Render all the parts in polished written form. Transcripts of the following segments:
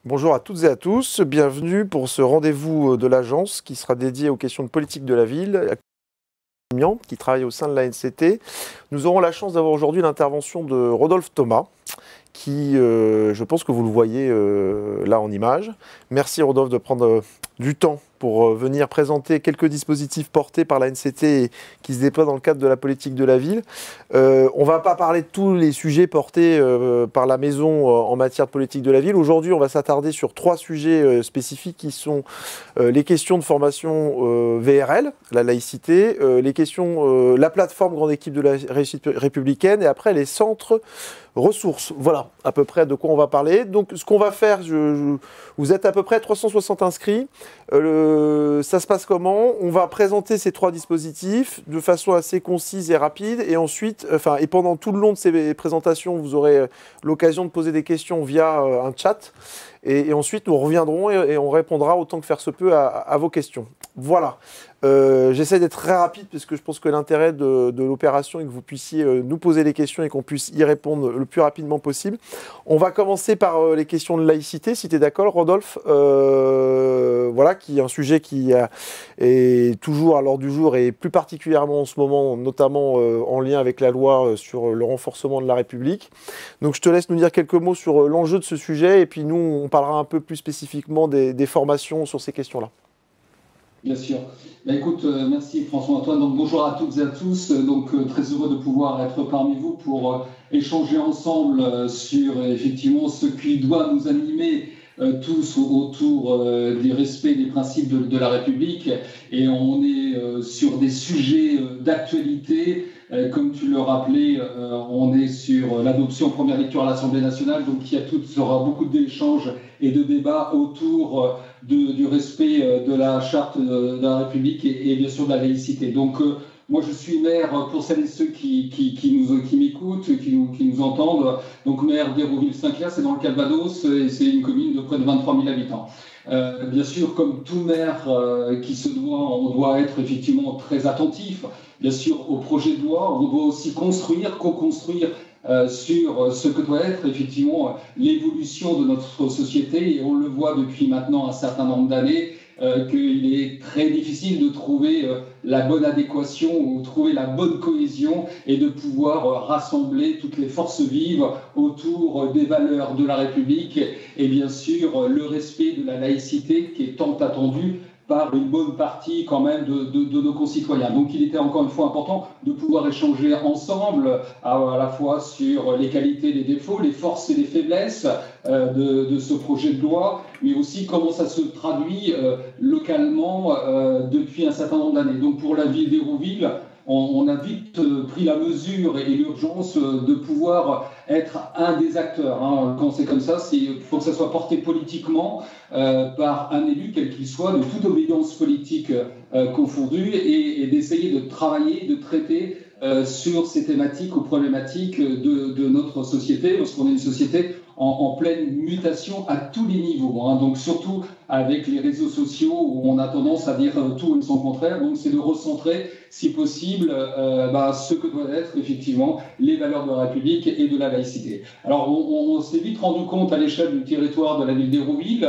Bonjour à toutes et à tous, bienvenue pour ce rendez-vous de l'agence qui sera dédié aux questions de politique de la ville, qui travaille au sein de l'ANCT. Nous aurons la chance d'avoir aujourd'hui l'intervention de Rodolphe Thomas, qui, je pense que vous le voyez là en image. Merci Rodolphe de prendre du temps pour venir présenter quelques dispositifs portés par l'ANCT et qui se déploient dans le cadre de la politique de la ville. On ne va pas parler de tous les sujets portés par la maison en matière de politique de la ville. Aujourd'hui, on va s'attarder sur 3 sujets spécifiques qui sont les questions de formation VRL, la laïcité, les questions, la plateforme grande équipe de la réussite républicaine et après les centres ressources. Voilà à peu près de quoi on va parler. Donc ce qu'on va faire, vous êtes à peu près 360 inscrits. Ça se passe comment? On va présenter ces 3 dispositifs de façon assez concise et rapide. Et ensuite, et pendant tout le long de ces présentations, vous aurez l'occasion de poser des questions via un chat. Et ensuite, nous reviendrons et on répondra autant que faire se peut à vos questions. Voilà. J'essaie d'être très rapide parce que je pense que l'intérêt de l'opération est que vous puissiez nous poser les questions et qu'on puisse y répondre le plus rapidement possible. On va commencer par les questions de laïcité, si tu es d'accord, Rodolphe. Voilà, qui est un sujet qui est toujours à l'ordre du jour et plus particulièrement en ce moment, notamment en lien avec la loi sur le renforcement de la République. Donc je te laisse nous dire quelques mots sur l'enjeu de ce sujet et puis nous, on parlera un peu plus spécifiquement des formations sur ces questions-là. Bien sûr. Écoute, merci François-Antoine. Donc bonjour à toutes et à tous. Donc très heureux de pouvoir être parmi vous pour échanger ensemble sur effectivement ce qui doit nous animer tous autour du respect des principes de la République. Et on est sur des sujets d'actualité. Comme tu le rappelais, on est sur l'adoption en première lecture à l'Assemblée nationale, donc il y aura beaucoup d'échanges et de débats autour du respect de la charte de la République et bien sûr de la laïcité. Donc moi je suis maire, pour celles et ceux qui m'écoutent, qui nous entendent, donc maire d'Hérouville-Saint-Clair, c'est dans le Calvados, et c'est une commune de près de 23 000 habitants. Bien sûr, comme tout maire qui se doit, on doit être effectivement très attentif, bien sûr, au projet de loi. On doit aussi construire, co-construire sur ce que doit être effectivement l'évolution de notre société. Et on le voit depuis maintenant un certain nombre d'années qu'il est très difficile de trouver la bonne adéquation ou trouver la bonne cohésion et de pouvoir rassembler toutes les forces vives autour des valeurs de la République et bien sûr le respect de la laïcité qui est tant attendu par une bonne partie quand même de nos concitoyens. Donc il était encore une fois important de pouvoir échanger ensemble à la fois sur les qualités, les défauts, les forces et les faiblesses de ce projet de loi, mais aussi comment ça se traduit localement depuis un certain nombre d'années. Donc pour la ville d'Hérouville, on a vite pris la mesure et l'urgence de pouvoir être un des acteurs. Quand c'est comme ça, il faut que ça soit porté politiquement par un élu, quel qu'il soit, de toute obédience politique confondue, et d'essayer de travailler, de traiter sur ces thématiques ou problématiques de notre société, parce qu'on est une société en pleine mutation à tous les niveaux, donc surtout avec les réseaux sociaux où on a tendance à dire tout et son contraire. Donc c'est de recentrer, si possible, ce que doivent être effectivement les valeurs de la République et de la laïcité. Alors on s'est vite rendu compte à l'échelle du territoire de la ville d'Hérouville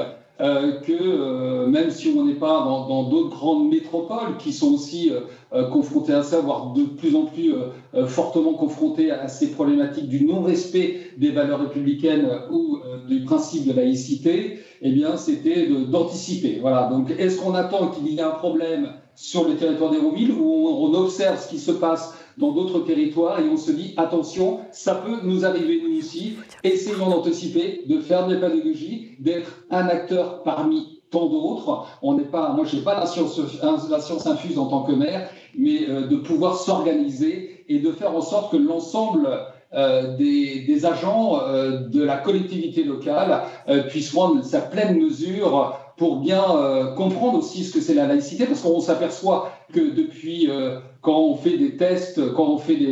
que même si on n'est pas dans d'autres grandes métropoles qui sont aussi confrontées à ça, voire de plus en plus fortement confrontées à ces problématiques du non-respect des valeurs républicaines ou du principe de laïcité, eh bien c'était d'anticiper. Voilà. Donc est-ce qu'on attend qu'il y ait un problème sur le territoire d'Hérouville où on observe ce qui se passe dans d'autres territoires et on se dit attention, ça peut nous arriver nous aussi, essayons d'anticiper, de faire de la pédagogie, d'être un acteur parmi tant d'autres. On n'est pas, moi je n'ai pas la science infuse en tant que maire, mais de pouvoir s'organiser et de faire en sorte que l'ensemble des agents de la collectivité locale puissent prendre sa pleine mesure pour bien comprendre aussi ce que c'est la laïcité, parce qu'on s'aperçoit que depuis quand on fait des tests, quand on fait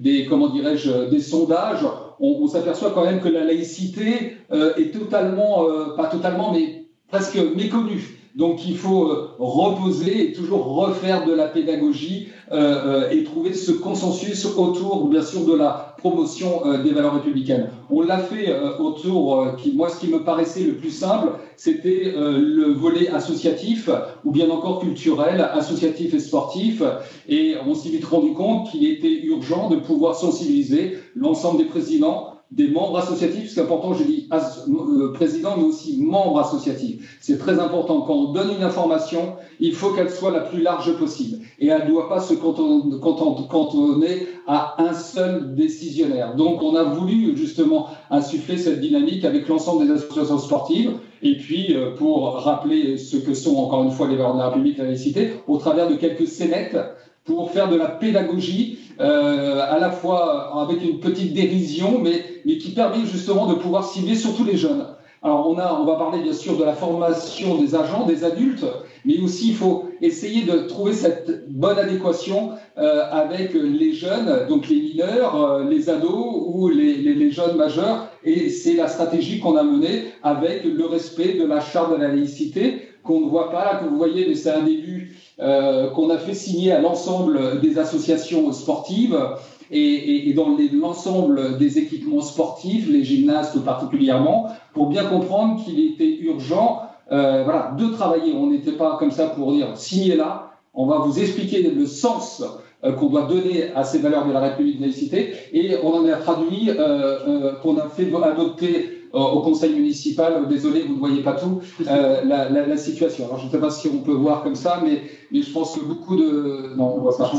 des sondages, on s'aperçoit quand même que la laïcité est totalement, pas totalement, mais presque méconnue Donc il faut reposer et toujours refaire de la pédagogie et trouver ce consensus autour, bien sûr, de la promotion des valeurs républicaines. On l'a fait autour, moi ce qui me paraissait le plus simple, c'était le volet associatif ou bien encore culturel, associatif et sportif. Et on s'est vite rendu compte qu'il était urgent de pouvoir sensibiliser l'ensemble des présidents, des membres associatifs, c'est important, je dis président, mais aussi membres associatifs. C'est très important. Quand on donne une information, il faut qu'elle soit la plus large possible. Et elle ne doit pas se cantonner à un seul décisionnaire. Donc, on a voulu justement insuffler cette dynamique avec l'ensemble des associations sportives. Et puis, pour rappeler ce que sont, encore une fois, les valeurs de la République et la laïcité, au travers de quelques scénettes, pour faire de la pédagogie, à la fois avec une petite dérision, mais qui permet justement de pouvoir cibler surtout les jeunes. Alors on va parler bien sûr de la formation des agents, des adultes, mais aussi il faut essayer de trouver cette bonne adéquation avec les jeunes, donc les mineurs, les ados ou les jeunes majeurs. Et c'est la stratégie qu'on a menée avec le respect de la charte de la laïcité, qu'on ne voit pas là, que vous voyez, mais c'est un début qu'on a fait signer à l'ensemble des associations sportives et dans l'ensemble des équipements sportifs, les gymnastes particulièrement, pour bien comprendre qu'il était urgent de travailler. On n'était pas comme ça pour dire signez là, on va vous expliquer le sens qu'on doit donner à ces valeurs de la République de laïcité, et on en a traduit, qu'on a fait adopter au conseil municipal, désolé, vous ne voyez pas tout, la situation. Alors je ne sais pas si on peut voir comme ça, mais je pense que beaucoup de... Non, on ne voit pas.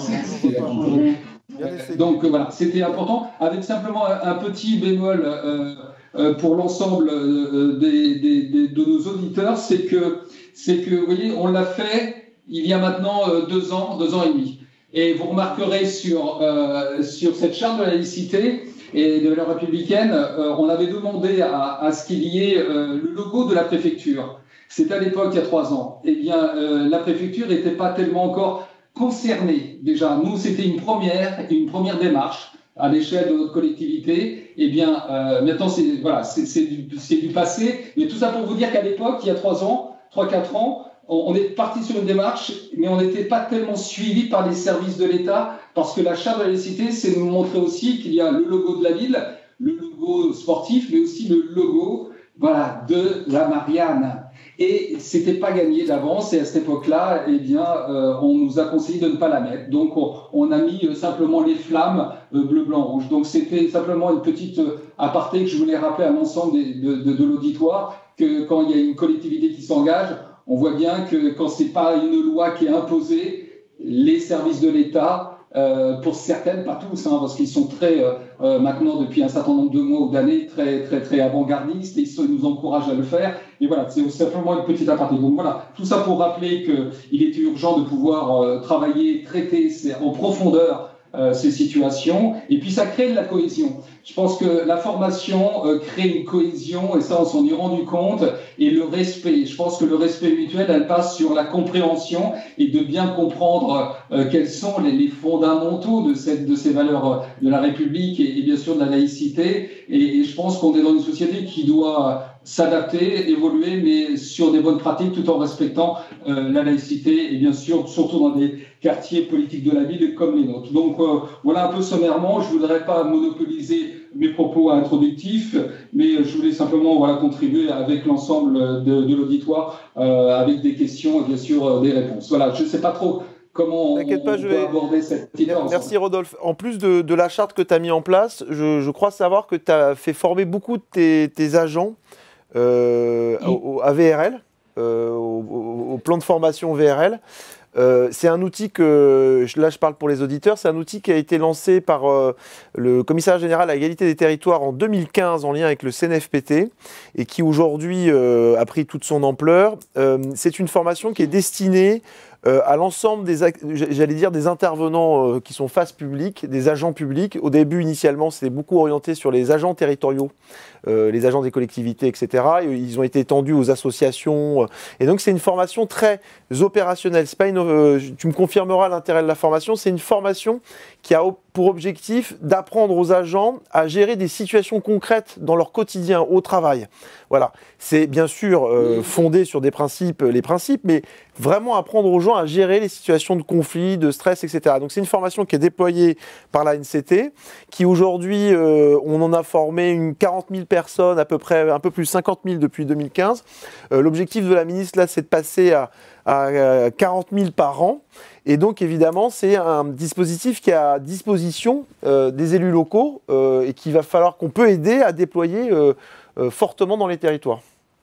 Donc voilà, c'était important, avec simplement un petit bémol pour l'ensemble de nos auditeurs, c'est que, vous voyez, on l'a fait il y a maintenant 2 ans et demi. Et vous remarquerez sur cette charte de la laïcité et de valeurs républicaines, on avait demandé à ce qu'il y ait le logo de la préfecture. C'était à l'époque, il y a 3 ans. Eh bien, la préfecture n'était pas tellement encore concernée. Déjà, nous, c'était une première démarche à l'échelle de notre collectivité. Eh bien, maintenant, c'est du passé. Mais tout ça pour vous dire qu'à l'époque, il y a 3-4 ans, on est parti sur une démarche, mais on n'était pas tellement suivi par les services de l'État, parce que la charte de la laïcité, c'est nous montrer aussi qu'il y a le logo de la ville, le logo sportif, mais aussi le logo de la Marianne. Et c'était pas gagné d'avance, et à cette époque-là, eh bien, on nous a conseillé de ne pas la mettre. Donc, on a mis simplement les flammes bleu, blanc, rouge. Donc, c'était simplement une petite aparté que je voulais rappeler à l'ensemble de l'auditoire, que quand il y a une collectivité qui s'engage, on voit bien que quand c'est pas une loi qui est imposée, les services de l'État, pour certaines, pas tous, parce qu'ils sont très, maintenant depuis un certain nombre de mois ou d'années, très, très, très avant-gardistes, et ils nous encouragent à le faire. Et voilà, c'est simplement une petite aparté. Donc voilà, tout ça pour rappeler qu'il était urgent de pouvoir travailler, traiter en profondeur ces situations, et puis ça crée de la cohésion. Je pense que la formation crée une cohésion, et ça on s'en est rendu compte, et le respect. Je pense que le respect mutuel, elle passe sur la compréhension et de bien comprendre quels sont les fondamentaux de ces valeurs de la République et bien sûr de la laïcité. Et je pense qu'on est dans une société qui doit s'adapter, évoluer, mais sur des bonnes pratiques tout en respectant la laïcité et bien sûr, surtout dans des quartiers politiques de la ville comme les nôtres. Donc voilà un peu sommairement, je ne voudrais pas monopoliser mes propos introductifs, mais je voulais simplement contribuer avec l'ensemble de l'auditoire avec des questions et bien sûr des réponses. Voilà, je ne sais pas trop comment on peut aborder cette question. Merci Rodolphe. En plus de la charte que tu as mis en place, je crois savoir que tu as fait former beaucoup de tes agents à VRL, au plan de formation VRL. C'est un outil là je parle pour les auditeurs, c'est un outil qui a été lancé par le Commissariat général à l'égalité des territoires en 2015 en lien avec le CNFPT et qui aujourd'hui a pris toute son ampleur. C'est une formation qui est destinée à l'ensemble des intervenants qui sont face publique, des agents publics. Au début, initialement, c'était beaucoup orienté sur les agents territoriaux, les agents des collectivités, etc. Ils ont été étendus aux associations. Et donc, c'est une formation très opérationnelle. C'est pas tu me confirmeras l'intérêt de la formation. C'est une formation qui a pour objectif d'apprendre aux agents à gérer des situations concrètes dans leur quotidien au travail. Voilà, c'est bien sûr fondé sur des principes, les principes, mais vraiment apprendre aux gens à gérer les situations de conflit, de stress, etc. Donc c'est une formation qui est déployée par la NCT, qui aujourd'hui, on en a formé une 40 000 personnes, à peu près un peu plus 50 000 depuis 2015. L'objectif de la ministre, là, c'est de passer à 40 000 par an. Et donc, évidemment, c'est un dispositif qui est à disposition des élus locaux et qu'il va falloir qu'on peut aider à déployer fortement dans les territoires.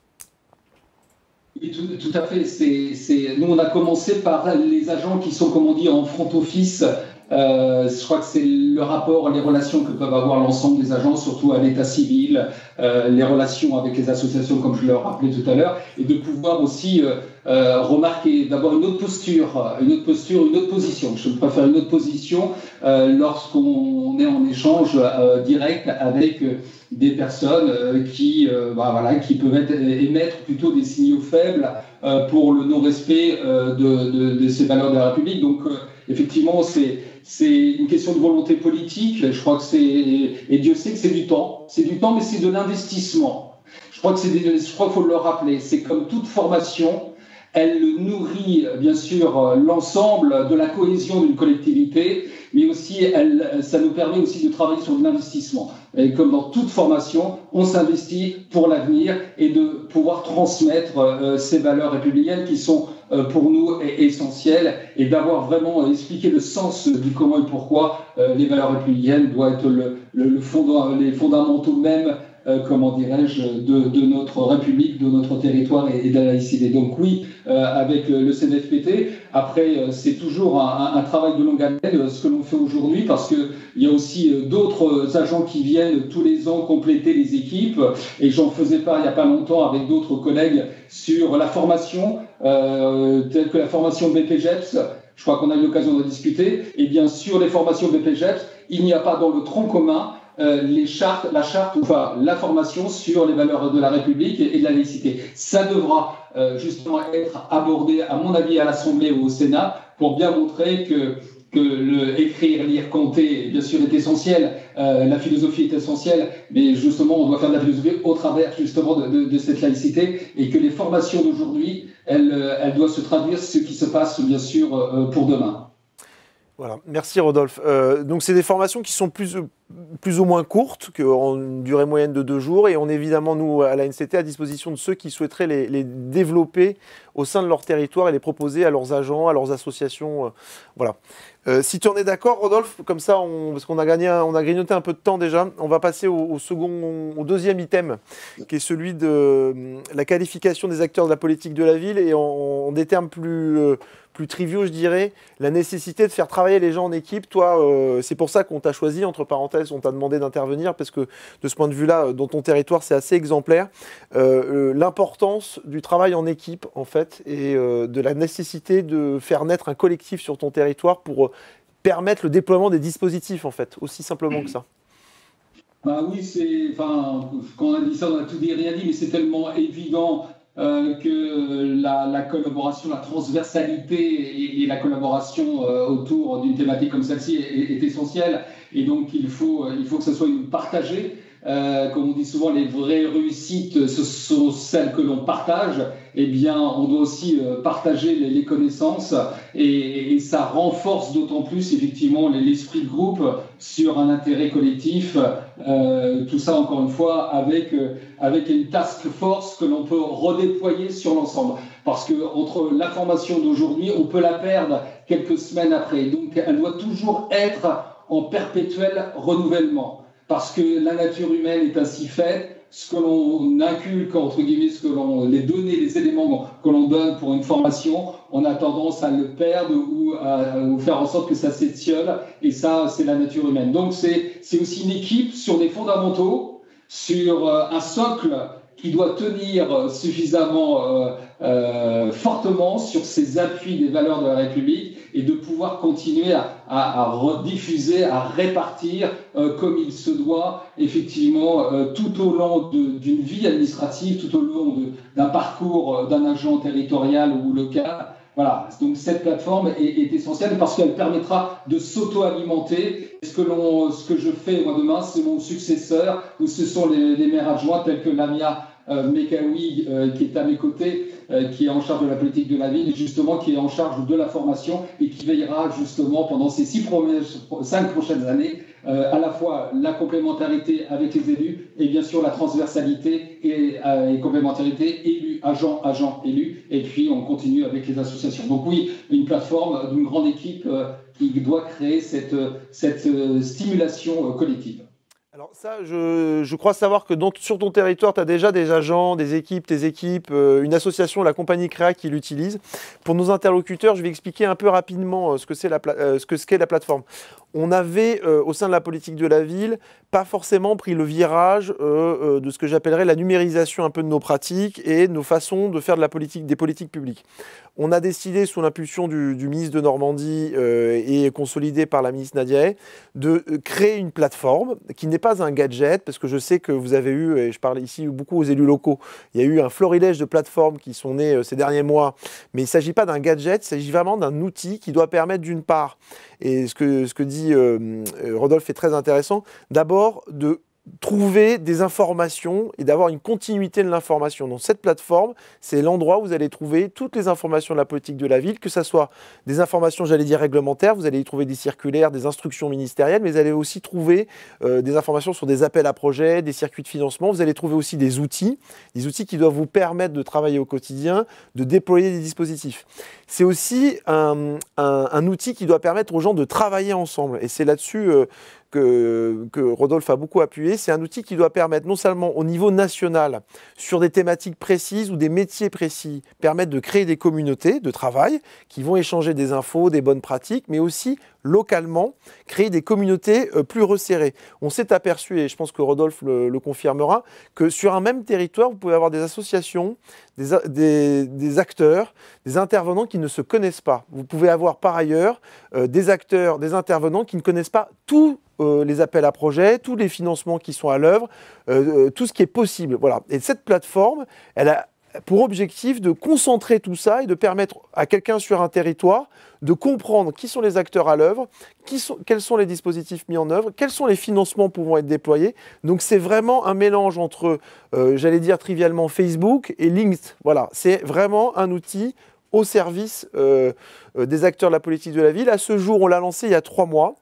Oui, tout à fait. Nous, on a commencé par les agents qui sont, comme on dit, en front office. Je crois que c'est le rapport, les relations que peuvent avoir l'ensemble des agents, surtout à l'état civil, les relations avec les associations, comme je le rappelais tout à l'heure, et de pouvoir aussi remarquer d'abord une autre posture, une autre position. Je préfère une autre position lorsqu'on est en échange direct avec des personnes qui peuvent émettre plutôt des signaux faibles pour le non-respect de ces valeurs de la République. Donc, effectivement, c'est une question de volonté politique. Je crois que et Dieu sait que c'est du temps. C'est du temps, mais c'est de l'investissement. Je crois qu'il faut le rappeler. C'est comme toute formation. Elle nourrit bien sûr l'ensemble de la cohésion d'une collectivité, mais aussi ça nous permet aussi de travailler sur de l'investissement. Et comme dans toute formation, on s'investit pour l'avenir et de pouvoir transmettre ces valeurs républicaines qui sont pour nous essentielles, et d'avoir vraiment expliqué le sens du comment et pourquoi les valeurs républicaines doivent être les fondamentaux même, comment dirais-je, de notre République, de notre territoire et de la laïcité. Donc oui, avec le CNFPT, après c'est toujours un travail de longue haleine ce que l'on fait aujourd'hui, parce qu'il y a aussi d'autres agents qui viennent tous les ans compléter les équipes, et j'en faisais part il n'y a pas longtemps avec d'autres collègues sur la formation, telle que la formation BPGEPS. Je crois qu'on a eu l'occasion de discuter. Et bien sûr, les formations BPGEPS, il n'y a pas dans le tronc commun la formation sur les valeurs de la République et de la laïcité. Ça devra justement être abordé, à mon avis, à l'Assemblée ou au Sénat, pour bien montrer que écrire, lire, compter, bien sûr, est essentiel, la philosophie est essentielle, mais justement, on doit faire de la philosophie au travers justement de cette laïcité, et que les formations d'aujourd'hui, elles doivent se traduire ce qui se passe, bien sûr, pour demain. Voilà, merci Rodolphe. Donc c'est des formations qui sont plus ou moins courtes, en durée moyenne de 2 jours, et on est évidemment, nous, à la NCT, à disposition de ceux qui souhaiteraient les développer au sein de leur territoire et les proposer à leurs agents, à leurs associations. Voilà. Si tu en es d'accord, Rodolphe, comme ça, parce qu'on a grignoté un peu de temps déjà, on va passer au deuxième item, qui est celui de la qualification des acteurs de la politique de la ville, et en des termes plus triviaux, je dirais, la nécessité de faire travailler les gens en équipe. Toi, c'est pour ça qu'on t'a choisi, entre parenthèses, on t'a demandé d'intervenir, parce que de ce point de vue-là, dans ton territoire, c'est assez exemplaire. L'importance du travail en équipe, en fait, et de la nécessité de faire naître un collectif sur ton territoire pour permettre le déploiement des dispositifs, en fait, aussi simplement que ça. Bah oui, quand on a dit ça, on a tout dit et rien dit, mais c'est tellement évident que la collaboration, la transversalité et la collaboration autour d'une thématique comme celle-ci est essentielle. Et donc, il faut que ce soit une partagée. Comme on dit souvent, les vraies réussites, ce sont celles que l'on partage. Eh bien, on doit aussi partager les connaissances, et ça renforce d'autant plus, effectivement, l'esprit de groupe sur un intérêt collectif. Tout ça, encore une fois, avec une task force que l'on peut redéployer sur l'ensemble. Parce que entre la formation d'aujourd'hui, on peut la perdre quelques semaines après. Donc, elle doit toujours être en perpétuel renouvellement. Parce que la nature humaine est ainsi faite, ce que l'on inculque, entre guillemets, les données, les éléments que l'on donne pour une formation, on a tendance à le perdre ou faire en sorte que ça s'étiole, et ça, c'est la nature humaine. Donc, c'est aussi une équipe sur des fondamentaux, sur un socle qui doit tenir suffisamment fortement sur ces appuis des valeurs de la République, et de pouvoir continuer à rediffuser, à répartir comme il se doit, effectivement, tout au long d'une vie administrative, tout au long d'un parcours d'un agent territorial ou local, Voilà, donc cette plateforme est essentielle parce qu'elle permettra de s'auto-alimenter. Ce que je fais moi demain, c'est mon successeur ou ce sont les maires adjoints tels que Lamia Mekaoui qui est à mes côtés, qui est en charge de la politique de la ville et justement qui est en charge de la formation et qui veillera justement pendant ces 5 prochaines années à la fois la complémentarité avec les élus et bien sûr la transversalité et complémentarité élu, agent, élu, et puis on continue avec les associations. Donc oui, une plateforme d'une grande équipe qui doit créer cette stimulation collective. Alors ça, je crois savoir que sur ton territoire, tu as déjà des agents, tes équipes, une association, la compagnie Créa qui l'utilise. Pour nos interlocuteurs, je vais expliquer un peu rapidement ce qu'est la plateforme. On avait, au sein de la politique de la ville, pas forcément pris le virage de ce que j'appellerais la numérisation un peu de nos pratiques et de nos façons de faire des politiques publiques. On a décidé, sous l'impulsion du ministre de Normandie et consolidé par la ministre Nadia Hay, de créer une plateforme qui n'est pas un gadget, parce que je sais que vous avez eu, et je parle ici beaucoup aux élus locaux, il y a eu un florilège de plateformes qui sont nées ces derniers mois, mais il ne s'agit pas d'un gadget, il s'agit vraiment d'un outil qui doit permettre d'une part, et ce que dit Rodolphe est très intéressant, d'abord de trouver des informations et d'avoir une continuité de l'information. Donc cette plateforme, c'est l'endroit où vous allez trouver toutes les informations de la politique de la ville, que ce soit des informations, j'allais dire, réglementaires, vous allez y trouver des circulaires, des instructions ministérielles, mais vous allez aussi trouver des informations sur des appels à projets, des circuits de financement, vous allez trouver aussi des outils qui doivent vous permettre de travailler au quotidien, de déployer des dispositifs. C'est aussi un outil qui doit permettre aux gens de travailler ensemble, et c'est là-dessus que Rodolphe a beaucoup appuyé. C'est un outil qui doit permettre non seulement au niveau national, sur des thématiques précises ou des métiers précis, permettre de créer des communautés de travail qui vont échanger des infos, des bonnes pratiques, mais aussi localement, créer des communautés plus resserrées. On s'est aperçu, et je pense que Rodolphe le confirmera, que sur un même territoire, vous pouvez avoir des associations, des acteurs, des intervenants qui ne se connaissent pas. Vous pouvez avoir par ailleurs des acteurs, des intervenants qui ne connaissent pas tous les appels à projets, tous les financements qui sont à l'œuvre, tout ce qui est possible. Voilà. Et cette plateforme, elle a pour objectif de concentrer tout ça et de permettre à quelqu'un sur un territoire de comprendre qui sont les acteurs à l'œuvre, quels sont les dispositifs mis en œuvre, quels sont les financements pouvant être déployés. Donc c'est vraiment un mélange entre, j'allais dire trivialement, Facebook et LinkedIn. Voilà, c'est vraiment un outil au service des acteurs de la politique de la ville. À ce jour, on l'a lancé il y a 3 mois.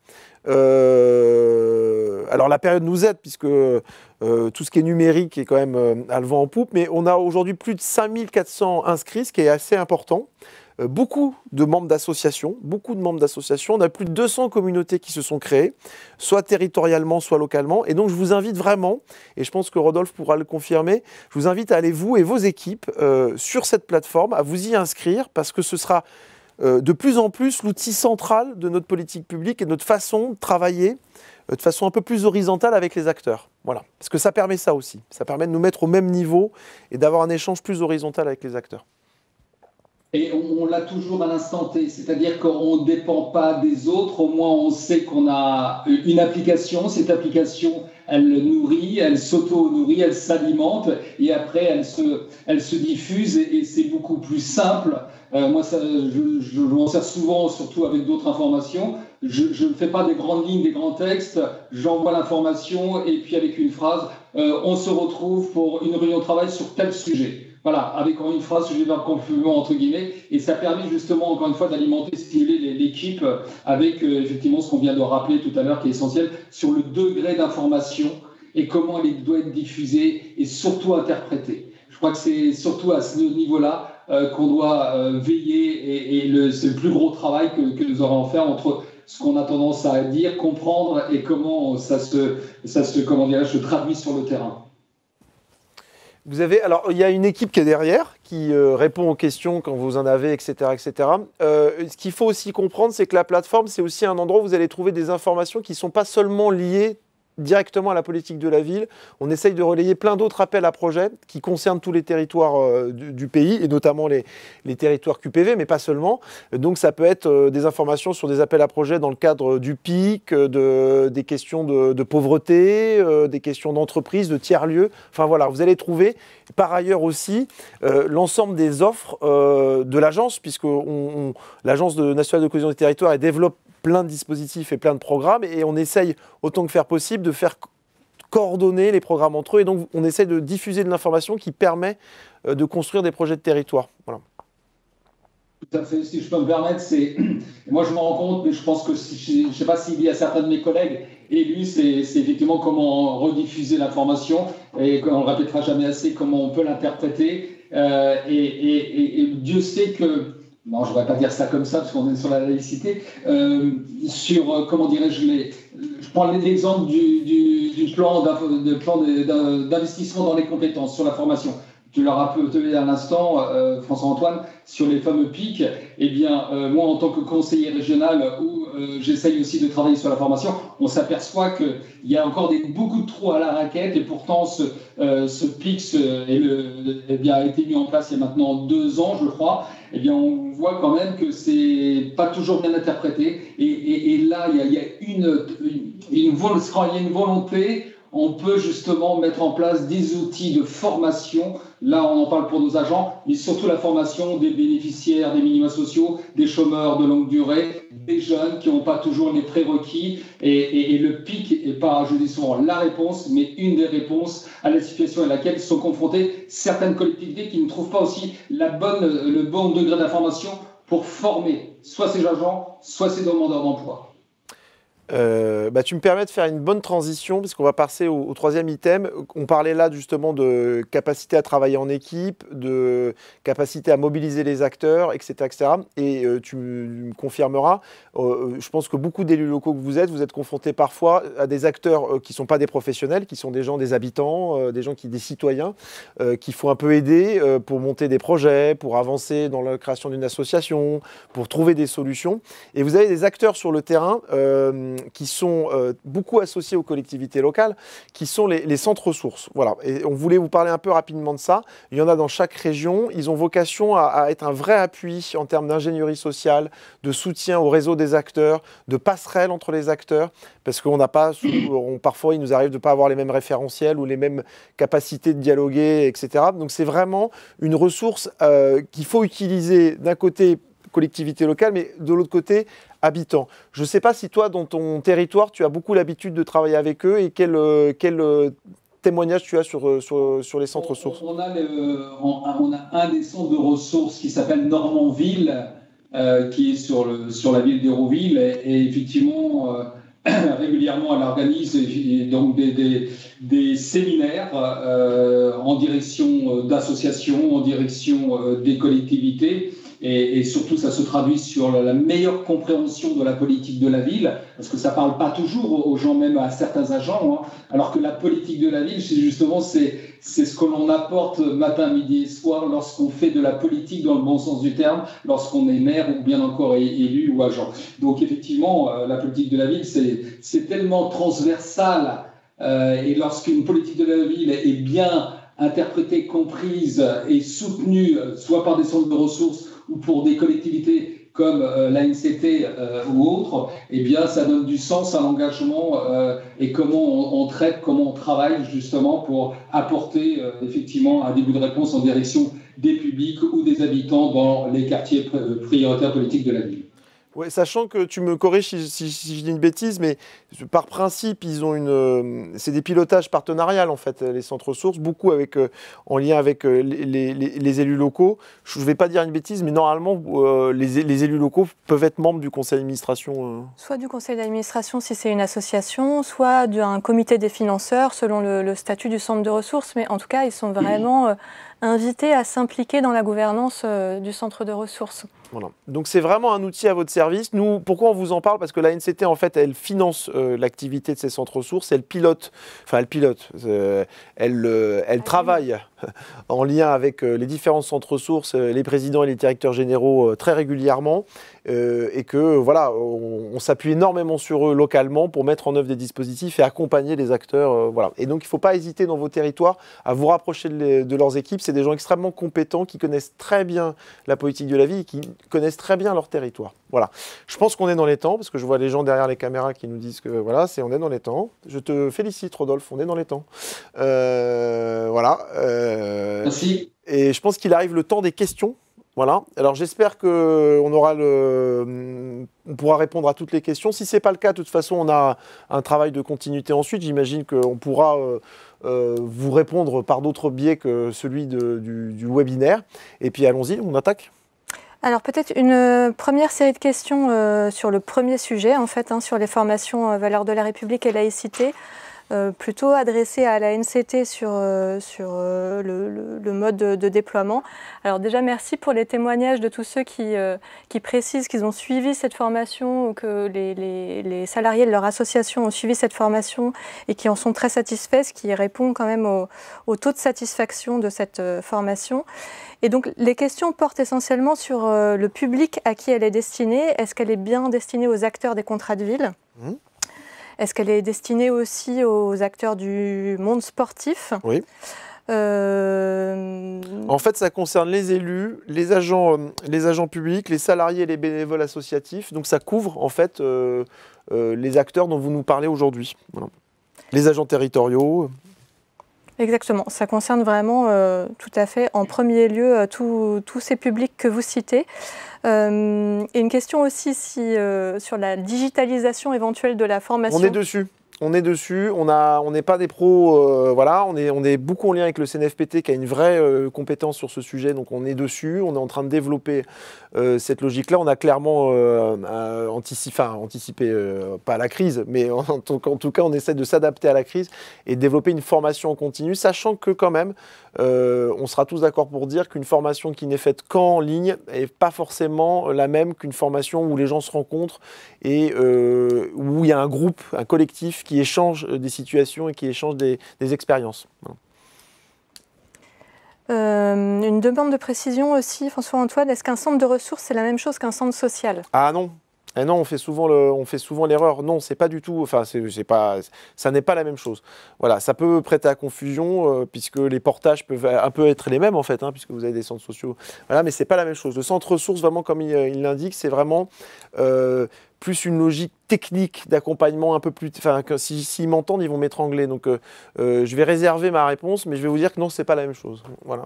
Alors la période nous aide puisque tout ce qui est numérique est quand même à le vent en poupe, mais on a aujourd'hui plus de 5400 inscrits, ce qui est assez important. Beaucoup de membres d'associations, on a plus de 200 communautés qui se sont créées, soit territorialement, soit localement, et donc je vous invite vraiment, et je pense que Rodolphe pourra le confirmer, je vous invite à aller vous et vos équipes sur cette plateforme, à vous y inscrire, parce que ce sera de plus en plus l'outil central de notre politique publique et de notre façon de travailler de façon un peu plus horizontale avec les acteurs. Voilà. Parce que ça permet ça aussi. Ça permet de nous mettre au même niveau et d'avoir un échange plus horizontal avec les acteurs. Et on l'a toujours à l'instant T, c'est-à-dire qu'on ne dépend pas des autres, au moins on sait qu'on a une application, cette application, elle nourrit, elle s'auto-nourrit, elle s'alimente, et après elle se diffuse, et c'est beaucoup plus simple. Moi, je m'en sers souvent, surtout avec d'autres informations. Je ne fais pas des grandes lignes, des grands textes, j'envoie l'information, et puis avec une phrase, on se retrouve pour une réunion de travail sur tel sujet. Voilà, avec une phrase, je vais faire complément entre guillemets, et ça permet justement, encore une fois, d'alimenter, stimuler l'équipe avec effectivement ce qu'on vient de rappeler tout à l'heure, qui est essentiel, sur le degré d'information et comment elle doit être diffusée et surtout interprétée. Je crois que c'est surtout à ce niveau-là qu'on doit veiller, et c'est le plus gros travail que nous aurons à faire entre ce qu'on a tendance à dire, comprendre, et comment ça se traduit sur le terrain. Alors, il y a une équipe qui est derrière, qui répond aux questions quand vous en avez, etc. etc. Ce qu'il faut aussi comprendre, c'est que la plateforme, c'est aussi un endroit où vous allez trouver des informations qui ne sont pas seulement liées directement à la politique de la ville. On essaye de relayer plein d'autres appels à projets qui concernent tous les territoires du pays, et notamment les territoires QPV, mais pas seulement. Donc ça peut être des informations sur des appels à projets dans le cadre du PIC, des questions de pauvreté, des questions d'entreprise, de tiers-lieux. Enfin voilà, vous allez trouver par ailleurs aussi l'ensemble des offres de l'agence, puisque l'Agence nationale de cohésion des territoires développe plein de dispositifs et plein de programmes, et on essaye autant que faire possible de faire coordonner les programmes entre eux, et donc on essaie de diffuser de l'information qui permet de construire des projets de territoire. Voilà. Tout à fait, si je peux me permettre, moi je m'en rends compte, mais je pense que je ne sais pas s'il y a certains de mes collègues élus, c'est effectivement comment rediffuser l'information, et on ne le répétera jamais assez, comment on peut l'interpréter, et Dieu sait que, non, je ne vais pas dire ça comme ça parce qu'on est sur la laïcité, comment dirais-je, je prends l'exemple du plan d'investissement dans les compétences sur la formation. Tu l'as rappelé à l'instant, François-Antoine, sur les fameux PIC. Eh bien, moi, en tant que conseiller régional, où j'essaye aussi de travailler sur la formation, on s'aperçoit qu'il y a encore beaucoup de trous à la raquette, et pourtant, ce PIC a été mis en place il y a maintenant 2 ans, je crois. Eh bien, on voit quand même que c'est pas toujours bien interprété. Et là, il y a une volonté. On peut justement mettre en place des outils de formation. Là, on en parle pour nos agents, mais surtout la formation des bénéficiaires des minima sociaux, des chômeurs de longue durée, des jeunes qui n'ont pas toujours les prérequis. Et le PIC n'est pas, je dis souvent, la réponse, mais une des réponses à la situation à laquelle sont confrontées certaines collectivités qui ne trouvent pas aussi le bon degré d'information pour former soit ces agents, soit ces demandeurs d'emploi. Tu me permets de faire une bonne transition, parce qu'on va passer au troisième item. On parlait là justement de capacité à travailler en équipe, de capacité à mobiliser les acteurs, etc. etc. Et tu me confirmeras, je pense que beaucoup d'élus locaux que vous êtes confrontés parfois à des acteurs qui ne sont pas des professionnels, qui sont des gens, des habitants, des citoyens, qui font un peu aider pour monter des projets, pour avancer dans la création d'une association, pour trouver des solutions. Et vous avez des acteurs sur le terrain qui sont beaucoup associés aux collectivités locales, qui sont les centres ressources. Voilà. Et on voulait vous parler un peu rapidement de ça. Il y en a dans chaque région. Ils ont vocation à être un vrai appui en termes d'ingénierie sociale, de soutien au réseau des acteurs, de passerelle entre les acteurs, parce qu'on n'a pas, parfois il nous arrive de ne pas avoir les mêmes référentiels ou les mêmes capacités de dialoguer, etc. Donc c'est vraiment une ressource qu'il faut utiliser d'un côté collectivité locale, mais de l'autre côté, habitants. Je ne sais pas si toi, dans ton territoire, tu as beaucoup l'habitude de travailler avec eux, et quel témoignage tu as sur les centres ressources. On a un des centres de ressources qui s'appelle Normandville, qui est sur la ville d'Hérouville, et effectivement, régulièrement, elle organise donc des séminaires en direction d'associations, en direction des collectivités. Et surtout, ça se traduit sur la meilleure compréhension de la politique de la ville, parce que ça ne parle pas toujours aux gens, même à certains agents, hein, alors que la politique de la ville, justement, c'est ce que l'on apporte matin, midi et soir lorsqu'on fait de la politique dans le bon sens du terme, lorsqu'on est maire ou bien encore élu ou agent. Donc effectivement, la politique de la ville, c'est tellement transversal, et lorsqu'une politique de la ville est bien interprétée, comprise et soutenue, soit par des centres de ressources ou pour des collectivités comme l'ANCT ou autres, eh bien, ça donne du sens à l'engagement et comment on traite, comment on travaille justement pour apporter effectivement un début de réponse en direction des publics ou des habitants dans les quartiers prioritaires politiques de la ville. Ouais, sachant que tu me corriges si je dis une bêtise, mais par principe, ils ont c'est des pilotages partenariales en fait, les centres ressources, beaucoup en lien avec les élus locaux. Je ne vais pas dire une bêtise, mais normalement, les élus locaux peuvent être membres du conseil d'administration. Soit du conseil d'administration si c'est une association, soit d'un comité des financeurs selon le statut du centre de ressources. Mais en tout cas, ils sont vraiment invités à s'impliquer dans la gouvernance du centre de ressources. Voilà. Donc c'est vraiment un outil à votre service. Nous, pourquoi on vous en parle? Parce que l'ANCT, en fait, elle finance l'activité de ces centres ressources, elle travaille en lien avec les différents centres ressources, les présidents et les directeurs généraux très régulièrement. et que voilà, on s'appuie énormément sur eux localement pour mettre en œuvre des dispositifs et accompagner les acteurs. Voilà. Et donc il ne faut pas hésiter dans vos territoires à vous rapprocher de leurs équipes. C'est des gens extrêmement compétents qui connaissent très bien la politique de la ville et qui connaissent très bien leur territoire. Voilà. Je pense qu'on est dans les temps, parce que je vois les gens derrière les caméras qui nous disent que voilà, on est dans les temps. Je te félicite, Rodolphe, on est dans les temps. Voilà. Merci. Et je pense qu'il arrive le temps des questions. Voilà. Alors j'espère qu'on pourra répondre à toutes les questions. Si ce n'est pas le cas, de toute façon, on a un travail de continuité ensuite. J'imagine qu'on pourra vous répondre par d'autres biais que celui du webinaire. Et puis allons-y, on attaque. Alors peut-être une première série de questions sur le premier sujet, en fait, sur les formations valeurs de la République et laïcité, plutôt adressées à la NCT sur le mode de déploiement. Alors déjà, merci pour les témoignages de tous ceux qui précisent qu'ils ont suivi cette formation ou que les salariés de leur association ont suivi cette formation et qui en sont très satisfaits, ce qui répond quand même au taux de satisfaction de cette formation. Et donc, les questions portent essentiellement sur le public à qui elle est destinée. Est-ce qu'elle est bien destinée aux acteurs des contrats de ville ? Est-ce qu'elle est destinée aussi aux acteurs du monde sportif ? Oui. En fait, ça concerne les élus, les agents publics, les salariés et les bénévoles associatifs. Donc, ça couvre en fait les acteurs dont vous nous parlez aujourd'hui. Voilà. Les agents territoriaux. Exactement, ça concerne vraiment tout à fait en premier lieu tous ces publics que vous citez. Et une question aussi sur la digitalisation éventuelle de la formation. On est dessus. On est dessus, on n'est pas des pros, voilà, on est beaucoup en lien avec le CNFPT qui a une vraie compétence sur ce sujet, donc on est dessus, on est en train de développer cette logique-là. On a clairement anticipé, pas la crise, mais en tout cas on essaie de s'adapter à la crise et de développer une formation en continu, sachant que quand même, on sera tous d'accord pour dire qu'une formation qui n'est faite qu'en ligne n'est pas forcément la même qu'une formation où les gens se rencontrent et où il y a un groupe, un collectif qui échange des situations et qui échange des expériences. Une demande de précision aussi, François-Antoine, est-ce qu'un centre de ressources c'est la même chose qu'un centre social ? Ah non. Et non, on fait souvent l'erreur. Non, c'est pas du tout. Enfin, ça n'est pas la même chose. Voilà, ça peut prêter à confusion puisque les portages peuvent un peu être les mêmes en fait, puisque vous avez des centres sociaux. Voilà, mais c'est pas la même chose. Le centre ressources, vraiment comme il l'indique, c'est vraiment plus une logique technique d'accompagnement un peu plus. Enfin, s'ils m'entendent, ils vont m'étrangler. Donc, je vais réserver ma réponse, mais je vais vous dire que non, c'est pas la même chose. Voilà.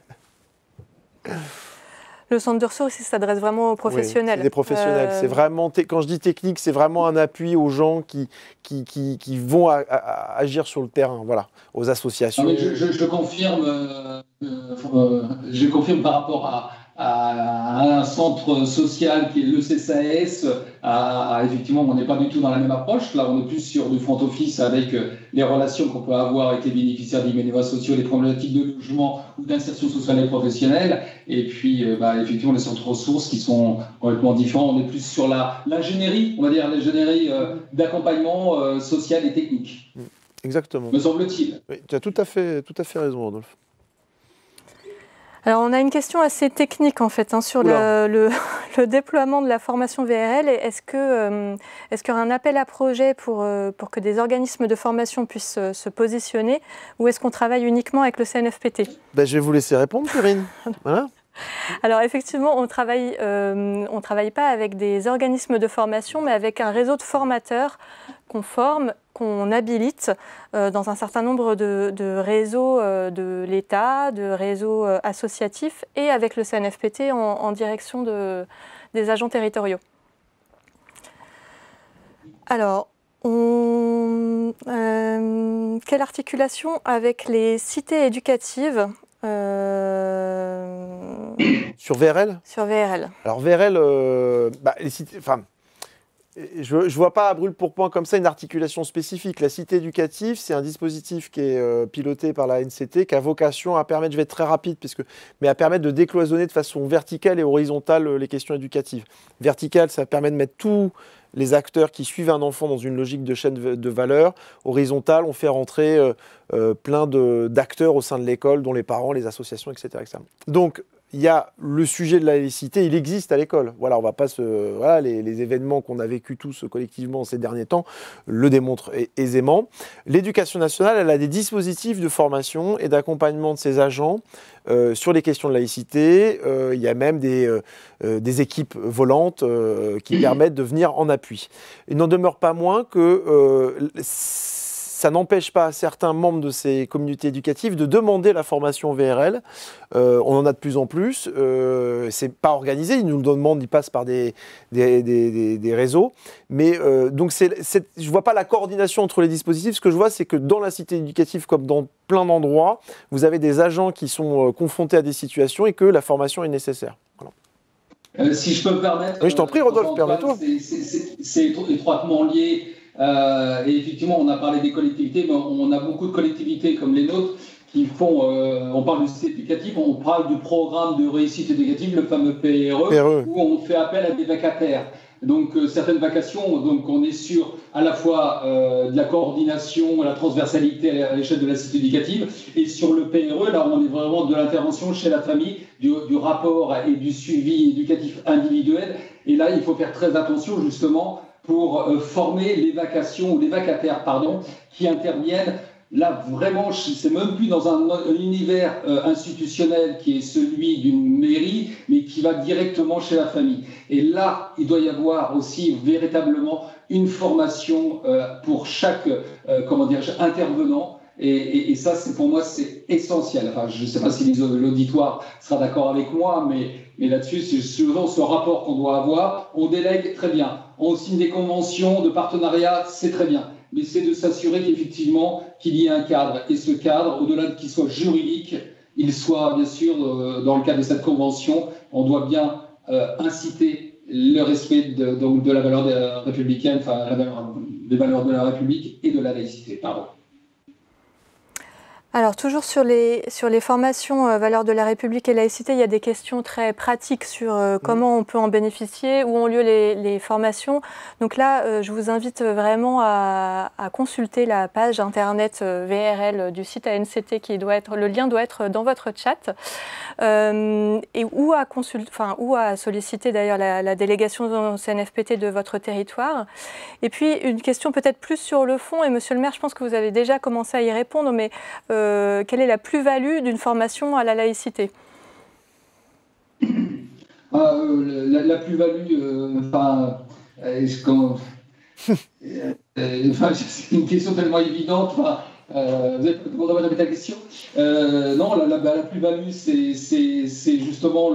Le centre de ressources, il s'adresse vraiment aux professionnels. Oui, c'est des professionnels. C'est vraiment, quand je dis technique, c'est vraiment un appui aux gens qui vont agir sur le terrain, voilà, aux associations. Ah, mais je confirme par rapport à un centre social qui est le CSAS. Effectivement, on n'est pas du tout dans la même approche. Là, on est plus sur du front office avec les relations qu'on peut avoir avec les bénéficiaires des bénévoles sociaux, les problématiques de logement ou d'insertion sociale et professionnelle. Et puis, effectivement, les centres ressources qui sont complètement différents. On est plus sur l'ingénierie, on va dire l'ingénierie d'accompagnement social et technique. Exactement. Me semble-t-il. Oui, tu as tout à fait raison, Rodolphe. Alors, on a une question assez technique, en fait, sur le déploiement de la formation VRL. Est-ce qu'il y aura un appel à projet pour que des organismes de formation puissent se positionner, ou est-ce qu'on travaille uniquement avec le CNFPT ? Je vais vous laisser répondre, Perrine. Voilà. Alors, effectivement, on travaille pas avec des organismes de formation, mais avec un réseau de formateurs qu'on forme, qu'on habilite dans un certain nombre de réseaux de l'État, de réseaux associatifs et avec le CNFPT en direction des agents territoriaux. Alors, quelle articulation avec les cités éducatives Sur VRL ? Sur VRL. Alors VRL, les cités, je ne vois pas à brûle pour point comme ça une articulation spécifique. La cité éducative, c'est un dispositif qui est piloté par la NCT, qui a vocation à permettre, je vais être très rapide, mais à permettre de décloisonner de façon verticale et horizontale les questions éducatives. Verticale, ça permet de mettre tous les acteurs qui suivent un enfant dans une logique de chaîne de valeur. Horizontale, on fait rentrer plein d'acteurs au sein de l'école, dont les parents, les associations, etc. Donc, il y a le sujet de la laïcité, il existe à l'école. Voilà, on va pas voilà, les événements qu'on a vécus tous collectivement ces derniers temps le démontrent aisément. L'éducation nationale, elle a des dispositifs de formation et d'accompagnement de ses agents sur les questions de laïcité. Il y a même des équipes volantes qui permettent de venir en appui. Il n'en demeure pas moins que ça n'empêche pas certains membres de ces communautés éducatives de demander la formation VRL. On en a de plus en plus. C'est pas organisé, ils nous le demandent, ils passent par des réseaux. Mais donc je vois pas la coordination entre les dispositifs. Ce que je vois, c'est que dans la cité éducative, comme dans plein d'endroits, vous avez des agents qui sont confrontés à des situations et que la formation est nécessaire. Voilà. Si je peux me permettre... Oui, je t'en prie, Rodolphe, permets-toi. C'est étroitement lié. Et effectivement, on a parlé des collectivités, mais on a beaucoup de collectivités comme les nôtres qui font, on parle de cité éducative, on parle du programme de réussite éducative, le fameux PRE, où on fait appel à des vacataires. Donc certaines vacations, donc on est sur à la fois de la coordination, la transversalité à l'échelle de la cité éducative, et sur le PRE, là on est vraiment de l'intervention chez la famille, du rapport et du suivi éducatif individuel. Et là, il faut faire très attention justement pour former les vacations ou les vacataires, pardon, qui interviennent. Là, vraiment, c'est même plus dans un univers institutionnel qui est celui d'une mairie, mais qui va directement chez la famille. Et là, il doit y avoir aussi véritablement une formation pour chaque intervenant. Et ça, pour moi, c'est essentiel. Enfin, je ne sais pas si l'auditoire sera d'accord avec moi, mais là-dessus, c'est souvent ce rapport qu'on doit avoir. On délègue, très bien. On signe des conventions de partenariat, c'est très bien. Mais c'est de s'assurer qu'effectivement, qu'il y ait un cadre. Et ce cadre, au-delà qu'il soit juridique, il soit, bien sûr, dans le cadre de cette convention, on doit bien inciter le respect de la valeur républicaine, enfin, des valeurs de la République et de la laïcité. Pardon. Alors, toujours sur les formations valeurs de la République et laïcité, il y a des questions très pratiques sur comment on peut en bénéficier, où ont lieu les formations. Donc là, je vous invite vraiment à consulter la page internet VRL du site ANCT, le lien doit être dans votre chat, et ou à solliciter d'ailleurs la délégation CNFPT de votre territoire. Et puis, une question peut-être plus sur le fond, et Monsieur le maire, je pense que vous avez déjà commencé à y répondre, mais quelle est la plus-value d'une formation à la laïcité? La plus-value, c'est une question tellement évidente. Vous avez demandé répéter la question. Non, la plus-value, c'est justement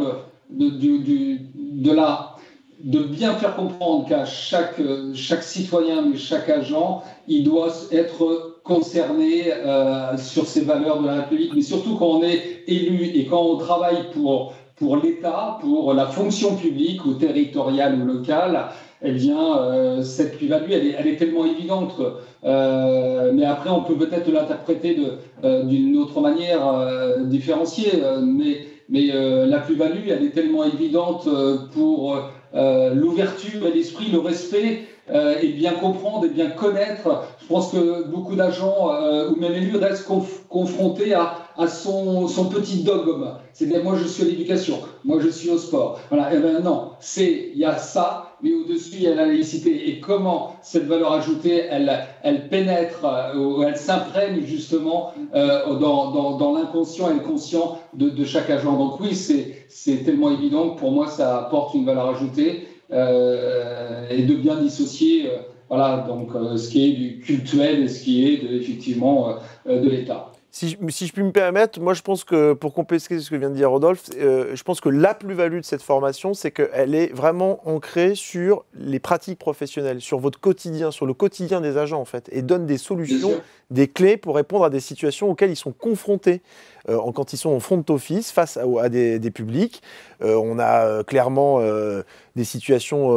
de bien faire comprendre qu'à chaque citoyen, mais chaque agent, il doit être concerné sur ces valeurs de la République, mais surtout quand on est élu et quand on travaille pour l'État, pour la fonction publique ou territoriale ou locale, eh bien, cette plus-value, elle est tellement évidente. Mais après, on peut peut-être l'interpréter d'une autre manière différenciée. Mais la plus-value, elle est tellement évidente pour l'ouverture et l'esprit, le respect, et bien comprendre et bien connaître. Je pense que beaucoup d'agents ou même élus restent confrontés à son petit dogme. C'est-à-dire, moi je suis à l'éducation, moi je suis au sport. Voilà. Et ben non, il y a ça, mais au-dessus il y a la laïcité. Et comment cette valeur ajoutée, elle pénètre, ou elle s'imprègne justement dans l'inconscient et le conscient de chaque agent. Donc oui, c'est tellement évident que pour moi ça apporte une valeur ajoutée. Et de bien dissocier donc, ce qui est du cultuel et ce qui est effectivement de l'État. Si je puis me permettre, moi je pense que, pour compléter ce que vient de dire Rodolphe, je pense que la plus-value de cette formation, c'est qu'elle est vraiment ancrée sur les pratiques professionnelles, sur votre quotidien, sur le quotidien des agents en fait, et donne des solutions, des clés pour répondre à des situations auxquelles ils sont confrontés quand ils sont en front office face à des publics. On a clairement des situations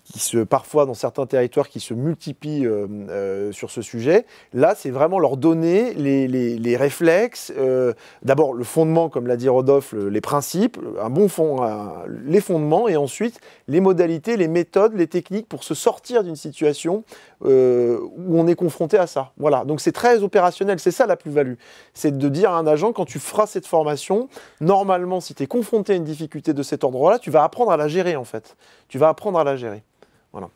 parfois dans certains territoires, qui se multiplient sur ce sujet. Là, c'est vraiment leur donner les réflexes, d'abord le fondement, comme l'a dit Rodolphe, les principes, un bon fond, les fondements, et ensuite les modalités, les méthodes, les techniques pour se sortir d'une situation où on est confronté à ça. Voilà, donc c'est très opérationnel, c'est ça la plus-value. C'est de dire à un agent, quand tu feras cette formation, normalement, si tu es confronté à une difficulté de cet ordre-là, tu vas apprendre à la gérer en fait. Tu vas apprendre à la gérer. Voilà.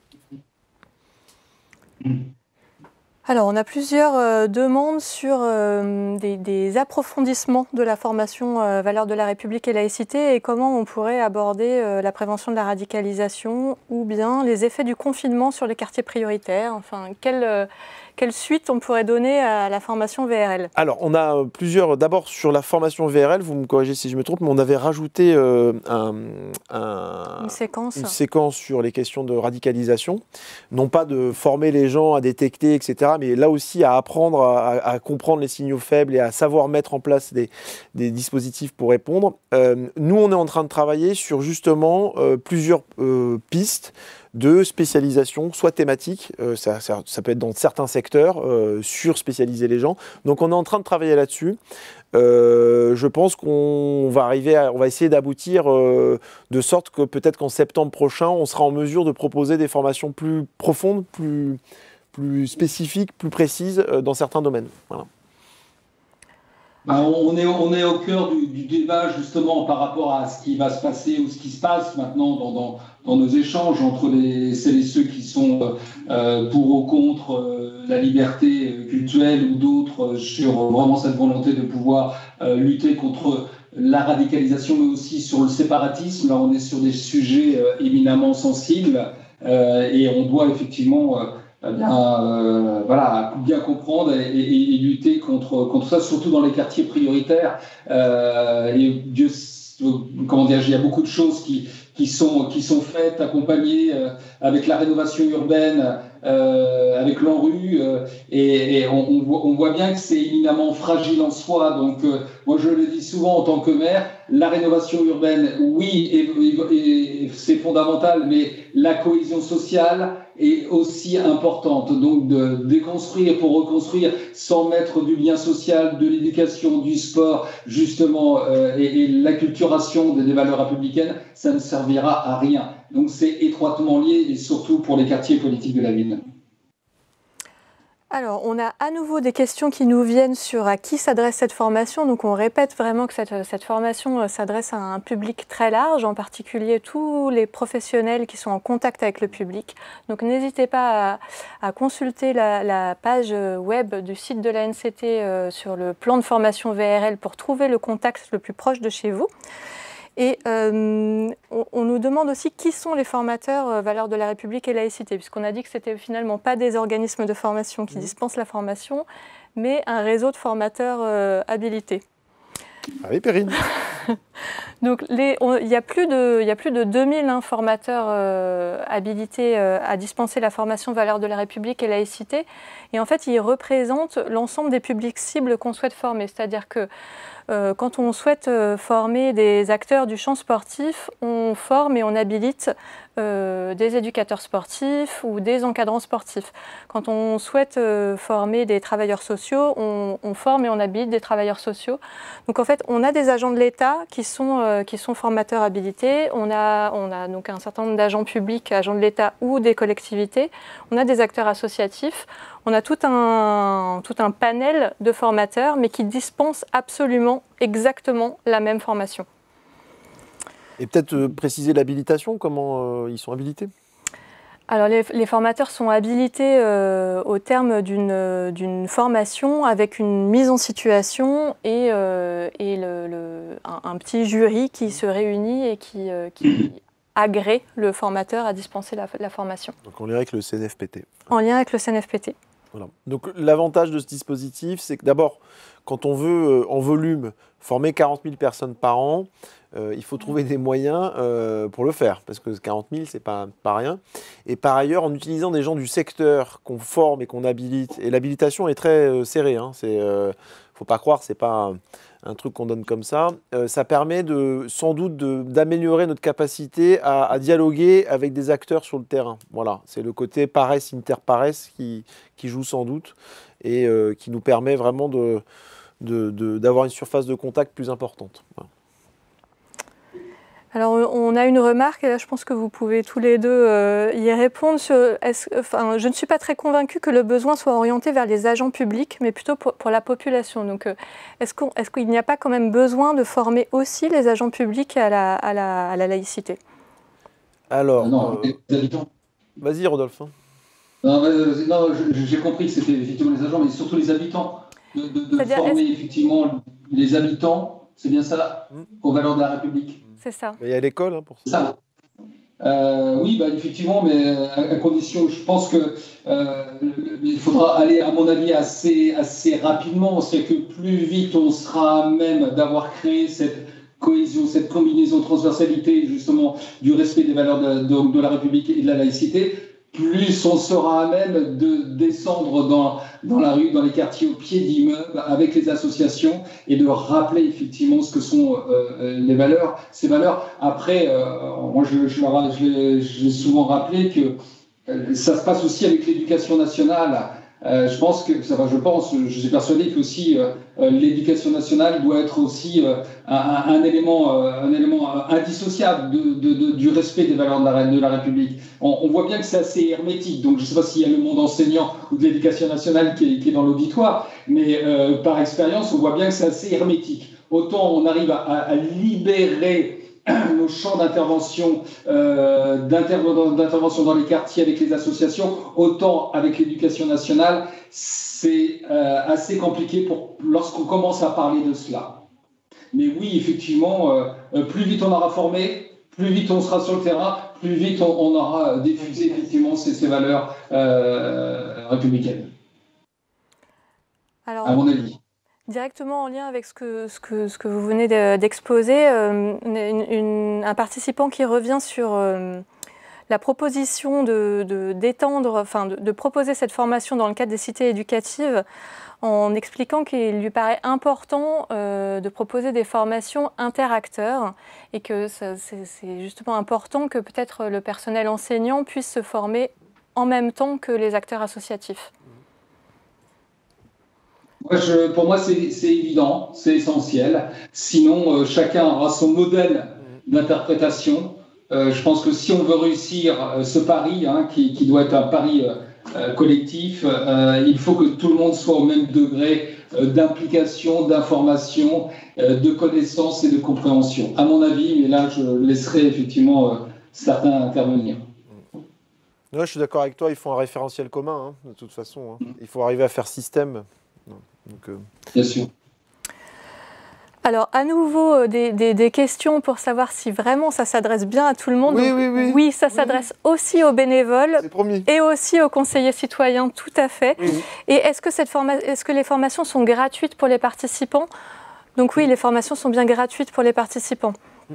Alors, on a plusieurs demandes sur des approfondissements de la formation valeurs de la République et laïcité et comment on pourrait aborder la prévention de la radicalisation ou bien les effets du confinement sur les quartiers prioritaires. Enfin, quelle suite on pourrait donner à la formation VRL? Alors, on a plusieurs... D'abord, sur la formation VRL, vous me corrigez si je me trompe, mais on avait rajouté une séquence sur les questions de radicalisation. Non pas de former les gens à détecter, etc., mais là aussi à apprendre à comprendre les signaux faibles et à savoir mettre en place des dispositifs pour répondre. Nous, on est en train de travailler sur justement plusieurs pistes de spécialisation, soit thématique, ça peut être dans certains secteurs, sur-spécialiser les gens. Donc on est en train de travailler là-dessus. Je pense qu'on va essayer d'aboutir de sorte que peut-être qu'en septembre prochain, on sera en mesure de proposer des formations plus profondes, plus spécifiques, plus précises dans certains domaines. Voilà. On est au cœur du débat justement par rapport à ce qui va se passer ou ce qui se passe maintenant dans nos échanges entre celles et ceux qui sont pour ou contre la liberté cultuelle ou d'autres sur vraiment cette volonté de pouvoir lutter contre la radicalisation mais aussi sur le séparatisme. Là, on est sur des sujets éminemment sensibles et on doit effectivement... bien comprendre et lutter contre ça, surtout dans les quartiers prioritaires. Et il y a beaucoup de choses qui sont faites, accompagnées avec la rénovation urbaine, avec l'ANRU, et on voit bien que c'est éminemment fragile en soi. Donc, moi, je le dis souvent en tant que maire, la rénovation urbaine, oui, et c'est fondamental, mais la cohésion sociale est aussi importante. Donc, de déconstruire pour reconstruire sans mettre du lien social, de l'éducation, du sport, justement, et l'acculturation des valeurs républicaines, ça ne servira à rien. Donc, c'est étroitement lié, et surtout pour les quartiers politiques de la ville. Alors, on a à nouveau des questions qui nous viennent sur à qui s'adresse cette formation. Donc, on répète vraiment que cette formation s'adresse à un public très large, en particulier tous les professionnels qui sont en contact avec le public. Donc, n'hésitez pas à consulter la page web du site de l'ANCT sur le plan de formation VRL pour trouver le contact le plus proche de chez vous. Et on nous demande aussi qui sont les formateurs valeurs de la République et laïcité, puisqu'on a dit que ce n'était finalement pas des organismes de formation qui dispensent la formation, mais un réseau de formateurs habilités. Allez, Perrine. Donc, il y a plus de 2000 formateurs habilités à dispenser la formation valeurs de la République et laïcité. Et en fait, ils représentent l'ensemble des publics cibles qu'on souhaite former. C'est-à-dire que quand on souhaite former des acteurs du champ sportif, on forme et on habilite des éducateurs sportifs ou des encadrants sportifs. Quand on souhaite former des travailleurs sociaux, on forme et on habilite des travailleurs sociaux. Donc en fait, on a des agents de l'État qui sont formateurs habilités. On a donc un certain nombre d'agents publics, agents de l'État ou des collectivités. On a des acteurs associatifs. On a tout un panel de formateurs, mais qui dispensent absolument exactement la même formation. Et peut-être préciser l'habilitation, comment ils sont habilités ? Alors les formateurs sont habilités au terme d'une formation avec une mise en situation et un petit jury qui se réunit et qui agrée le formateur à dispenser la formation. Donc en lien avec le CNFPT. En lien avec le CNFPT. Voilà. Donc l'avantage de ce dispositif, c'est que d'abord, quand on veut en volume former 40 000 personnes par an, il faut trouver des moyens pour le faire, parce que 40 000, c'est pas rien. Et par ailleurs, en utilisant des gens du secteur qu'on forme et qu'on habilite, et l'habilitation est très serrée, faut pas croire, c'est pas un truc qu'on donne comme ça. Ça permet sans doute d'améliorer notre capacité à dialoguer avec des acteurs sur le terrain. Voilà, c'est le côté paresse, inter-paresse qui joue sans doute et qui nous permet vraiment d'avoir une surface de contact plus importante. Voilà. Alors, on a une remarque, et là je pense que vous pouvez tous les deux y répondre. Je ne suis pas très convaincue que le besoin soit orienté vers les agents publics, mais plutôt pour la population. Donc, est-ce qu'il n'y a pas quand même besoin de former aussi les agents publics à la laïcité? Alors, non, les habitants. Vas-y, Rodolphe. Non, j'ai compris que c'était effectivement les agents, mais surtout les habitants. De former effectivement les habitants, c'est bien ça, aux valeurs de la République. C'est ça. Il y a l'école pour ça. Oui, effectivement, mais à condition, je pense que il faudra aller, à mon avis, assez rapidement. C'est que plus vite on sera à même d'avoir créé cette cohésion, cette combinaison, transversalité, justement, du respect des valeurs de la République et de la laïcité, plus on sera à même de descendre dans la rue, dans les quartiers, au pied d'immeubles, avec les associations, et de rappeler effectivement ce que sont les valeurs, ces valeurs. Après, moi, j'ai souvent rappelé que ça se passe aussi avec l'éducation nationale. Je suis persuadé que aussi l'éducation nationale doit être aussi un élément indissociable du respect des valeurs de la République. On voit bien que c'est assez hermétique, donc je ne sais pas s'il y a le monde enseignant ou de l'éducation nationale qui est dans l'auditoire, mais par expérience, on voit bien que c'est assez hermétique. Autant on arrive à libérer nos champs d'intervention dans les quartiers avec les associations, autant avec l'éducation nationale, c'est assez compliqué lorsqu'on commence à parler de cela. Mais oui, effectivement, plus vite on aura formé, plus vite on sera sur le terrain, plus vite on aura diffusé effectivement ces valeurs républicaines. Alors, à mon avis. Directement en lien avec ce que vous venez d'exposer, un participant qui revient sur la proposition de proposer cette formation dans le cadre des cités éducatives, en expliquant qu'il lui paraît important de proposer des formations interacteurs et que c'est justement important que peut-être le personnel enseignant puisse se former en même temps que les acteurs associatifs. Pour moi, c'est évident, c'est essentiel. Sinon, chacun aura son modèle d'interprétation. Je pense que si on veut réussir ce pari, qui doit être un pari collectif, il faut que tout le monde soit au même degré d'implication, d'information, de connaissance et de compréhension. À mon avis, mais là, je laisserai effectivement certains intervenir. Ouais, je suis d'accord avec toi, il faut un référentiel commun, de toute façon. Il faut arriver à faire système. Donc, Bien sûr. Alors, à nouveau, des questions pour savoir si vraiment ça s'adresse bien à tout le monde. Oui. Oui, ça s'adresse aussi aux bénévoles et aussi aux conseillers citoyens, tout à fait. Oui. Et est-ce que les formations sont gratuites pour les participants? Donc oui, les formations sont bien gratuites pour les participants.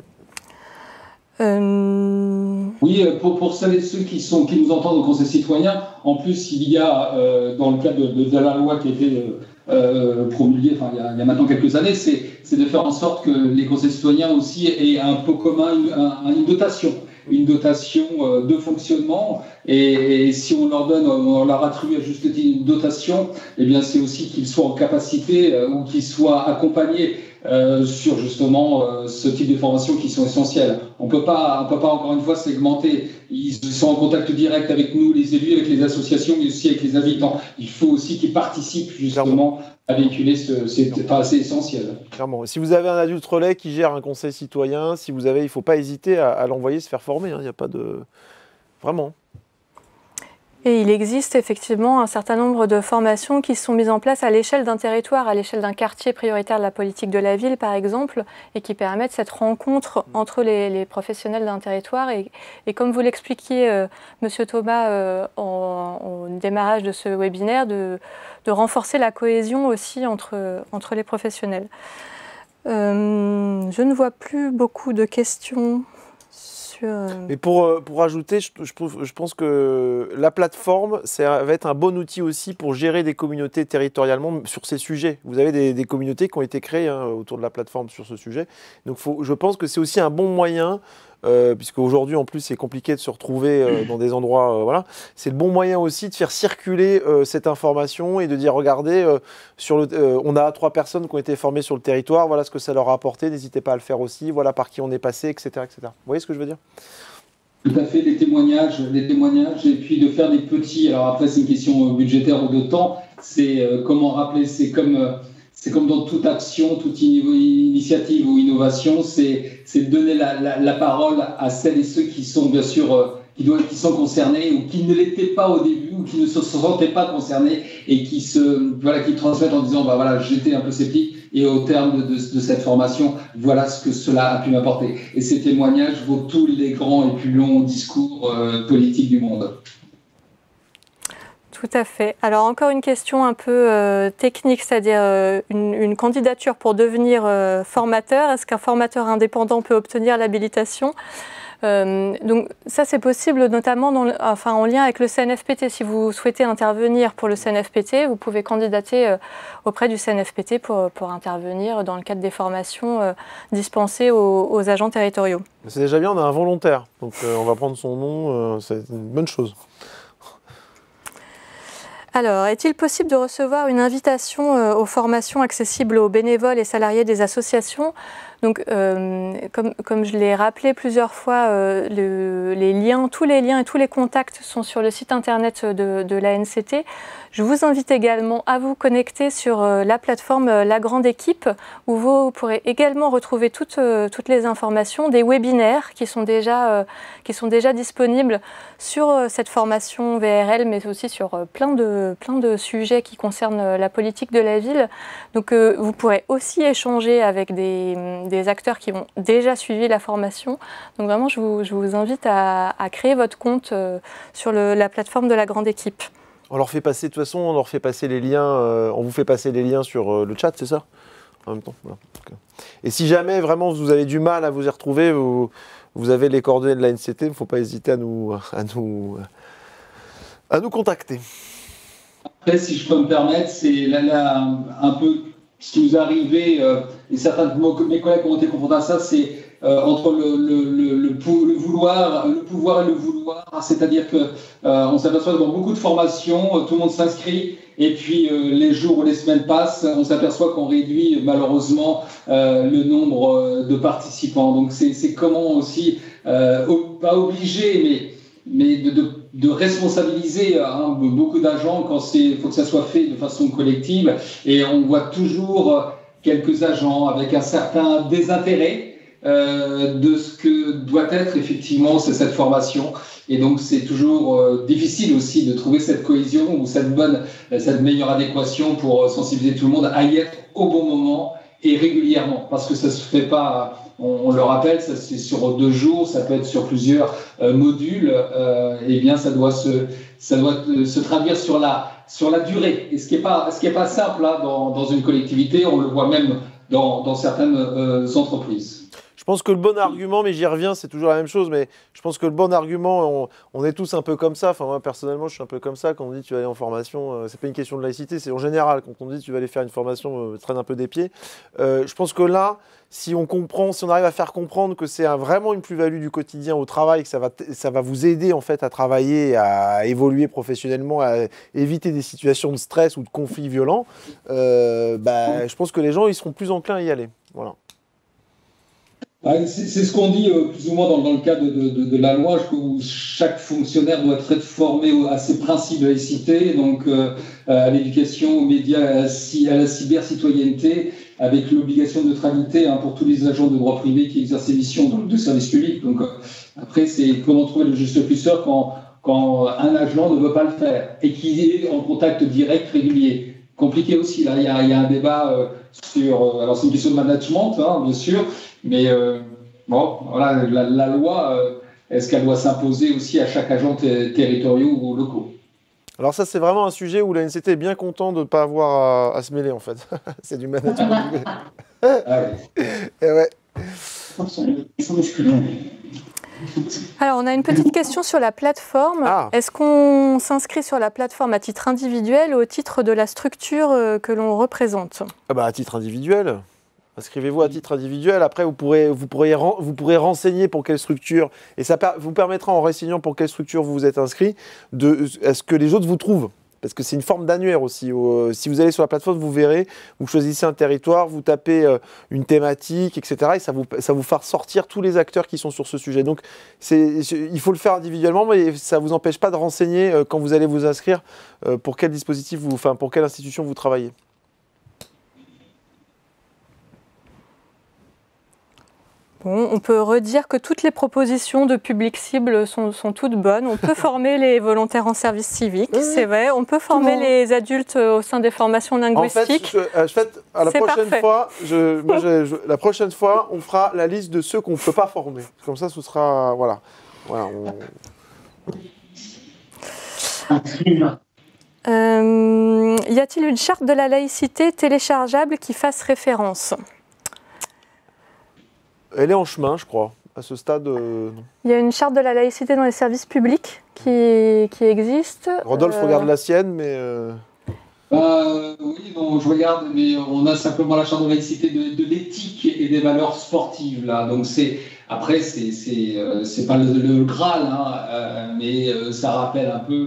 Oui, pour celles et ceux qui nous entendent au Conseil citoyen, en plus, il y a, dans le cadre de la loi qui a été promulguée il y a maintenant quelques années, c'est de faire en sorte que les conseils citoyens aussi aient un pot commun, une dotation de fonctionnement. Et si on leur attribue à juste titre une dotation, eh bien, c'est aussi qu'ils soient en capacité ou qu'ils soient accompagnés sur justement ce type de formations qui sont essentielles. On peut pas encore une fois segmenter. Ils sont en contact direct avec nous, les élus, avec les associations, mais aussi avec les habitants. Il faut aussi qu'ils participent justement à véhiculer c'est assez essentiel. Clairement. Si vous avez un adulte relais qui gère un conseil citoyen, il ne faut pas hésiter à l'envoyer se faire former. Il n'y a pas de... Vraiment. Et il existe effectivement un certain nombre de formations qui sont mises en place à l'échelle d'un territoire, à l'échelle d'un quartier prioritaire de la politique de la ville, par exemple, et qui permettent cette rencontre entre les professionnels d'un territoire. Et comme vous l'expliquiez, Monsieur Thomas, au démarrage de ce webinaire, de renforcer la cohésion aussi entre les professionnels. Je ne vois plus beaucoup de questions là-dessus. Mais pour ajouter, je pense que la plateforme, ça va être un bon outil aussi pour gérer des communautés territorialement sur ces sujets. Vous avez des communautés qui ont été créées autour de la plateforme sur ce sujet. Donc je pense que c'est aussi un bon moyen, puisque aujourd'hui en plus c'est compliqué de se retrouver dans des endroits, voilà. C'est le bon moyen aussi de faire circuler cette information et de dire regardez, on a 3 personnes qui ont été formées sur le territoire, voilà ce que ça leur a apporté, n'hésitez pas à le faire aussi, voilà par qui on est passé, etc., etc. Vous voyez ce que je veux dire? Tout à fait, des témoignages, et puis de faire des petits. Alors après, c'est une question budgétaire ou de temps. C'est comment rappeler, c'est comme dans toute action, toute initiative ou innovation, c'est de donner la parole à celles et ceux qui sont bien sûr qui sont concernés ou qui ne l'étaient pas au début ou qui ne se sentaient pas concernés et qui transmettent en disant bah voilà, j'étais un peu sceptique et au terme de cette formation, voilà ce que cela a pu m'apporter. Et ces témoignages vaut tous les grands et plus longs discours politiques du monde. Tout à fait. Alors encore une question un peu technique, c'est-à-dire une candidature pour devenir formateur. Est-ce qu'un formateur indépendant peut obtenir l'habilitation ? Donc ça c'est possible notamment en lien avec le CNFPT. Si vous souhaitez intervenir pour le CNFPT, vous pouvez candidater auprès du CNFPT pour intervenir dans le cadre des formations dispensées aux agents territoriaux. C'est déjà bien, on a un volontaire, donc on va prendre son nom, c'est une bonne chose. Alors, est-il possible de recevoir une invitation aux formations accessibles aux bénévoles et salariés des associations ? Donc, comme je l'ai rappelé plusieurs fois, les liens, tous les liens et tous les contacts sont sur le site internet de l'ANCT. Je vous invite également à vous connecter sur la plateforme La Grande Équipe, où vous pourrez également retrouver toutes les informations des webinaires qui sont déjà disponibles sur cette formation VRL, mais aussi sur plein de sujets qui concernent la politique de la ville. Donc, vous pourrez aussi échanger avec des acteurs qui ont déjà suivi la formation. Donc vraiment, je vous invite à créer votre compte sur la plateforme de La Grande Équipe. On leur fait passer, de toute façon, on leur fait passer les liens, on vous fait passer les liens sur le chat, c'est ça? En même temps, voilà. Et si jamais vraiment vous avez du mal à vous y retrouver, vous avez les coordonnées de l'ANCT, il ne faut pas hésiter à nous contacter. Après, si je peux me permettre, c'est là un peu ce qui nous est arrivé, et certains de mes collègues ont été confrontés à ça, c'est entre le pouvoir et le vouloir. C'est-à-dire qu'on s'aperçoit que dans beaucoup de formations, tout le monde s'inscrit, et puis les jours ou les semaines passent, on s'aperçoit qu'on réduit malheureusement le nombre de participants. Donc c'est comment aussi, pas obligé, mais de responsabiliser beaucoup d'agents quand il faut que ça soit fait de façon collective. Et on voit toujours quelques agents avec un certain désintérêt de ce que doit être effectivement cette formation. Et donc c'est toujours difficile aussi de trouver cette cohésion ou cette meilleure adéquation pour sensibiliser tout le monde à y être au bon moment et régulièrement, parce que ça se fait pas. On le rappelle, ça c'est sur 2 jours, ça peut être sur plusieurs modules. Et bien ça doit se traduire sur la durée. Et ce qui est pas simple là dans une collectivité, on le voit même dans certaines entreprises. Je pense que le bon argument, mais j'y reviens, c'est toujours la même chose, mais je pense que le bon argument, on est tous un peu comme ça. Enfin, moi, personnellement, je suis un peu comme ça. Quand on dit tu vas aller en formation, c'est pas une question de laïcité, c'est en général. Quand on dit tu vas aller faire une formation, traîne un peu des pieds. Je pense que là, si on arrive à faire comprendre que c'est vraiment une plus-value du quotidien au travail, que ça va vous aider en fait à travailler, à évoluer professionnellement, à éviter des situations de stress ou de conflits violents, je pense que les gens ils seront plus enclins à y aller. Voilà. C'est ce qu'on dit plus ou moins dans le cadre de la loi, où chaque fonctionnaire doit être formé à ces principes de laïcité, donc à l'éducation aux médias, à la cyber-citoyenneté, avec l'obligation de neutralité pour tous les agents de droit privé qui exercent des missions de service public. Donc après, c'est comment trouver le juste curseur quand un agent ne veut pas le faire et qu'il est en contact direct régulier. Compliqué aussi, là, il y a un débat sur... alors, c'est une question de management, bien sûr, mais voilà, la loi, est-ce qu'elle doit s'imposer aussi à chaque agent territoriaux ou locaux? Alors ça, c'est vraiment un sujet où l'ANCT est bien content de ne pas avoir à se mêler, en fait. C'est du management. Ah ouais. Et ouais. Alors, on a une petite question sur la plateforme. Ah. Est-ce qu'on s'inscrit sur la plateforme à titre individuel ou au titre de la structure que l'on représente? Ah bah, à titre individuel. Inscrivez-vous à titre individuel. Après, vous pourrez renseigner pour quelle structure. Et ça vous permettra, en renseignant pour quelle structure vous vous êtes inscrit, à ce que les autres vous trouvent. Parce que c'est une forme d'annuaire aussi. Si vous allez sur la plateforme, vous verrez, vous choisissez un territoire, vous tapez une thématique, etc. Et ça vous fera sortir tous les acteurs qui sont sur ce sujet. Donc, il faut le faire individuellement, mais ça ne vous empêche pas de renseigner quand vous allez vous inscrire pour quel dispositif, pour quelle institution vous travaillez. Bon, on peut redire que toutes les propositions de public cible sont toutes bonnes. On peut former les volontaires en service civique, c'est vrai. On peut former les adultes au sein des formations linguistiques. En fait, la prochaine fois, on fera la liste de ceux qu'on ne peut pas former. Comme ça, ce sera... Voilà. Y a-t-il une charte de la laïcité téléchargeable qui fasse référence ? Elle est en chemin, je crois. À ce stade, non. Il y a une charte de la laïcité dans les services publics qui existe. Rodolphe regarde la sienne, mais... Oui, non, je regarde, mais on a simplement la charte de laïcité de l'éthique et des valeurs sportives, là. Donc, après, c'est pas le Graal, hein, mais ça rappelle un peu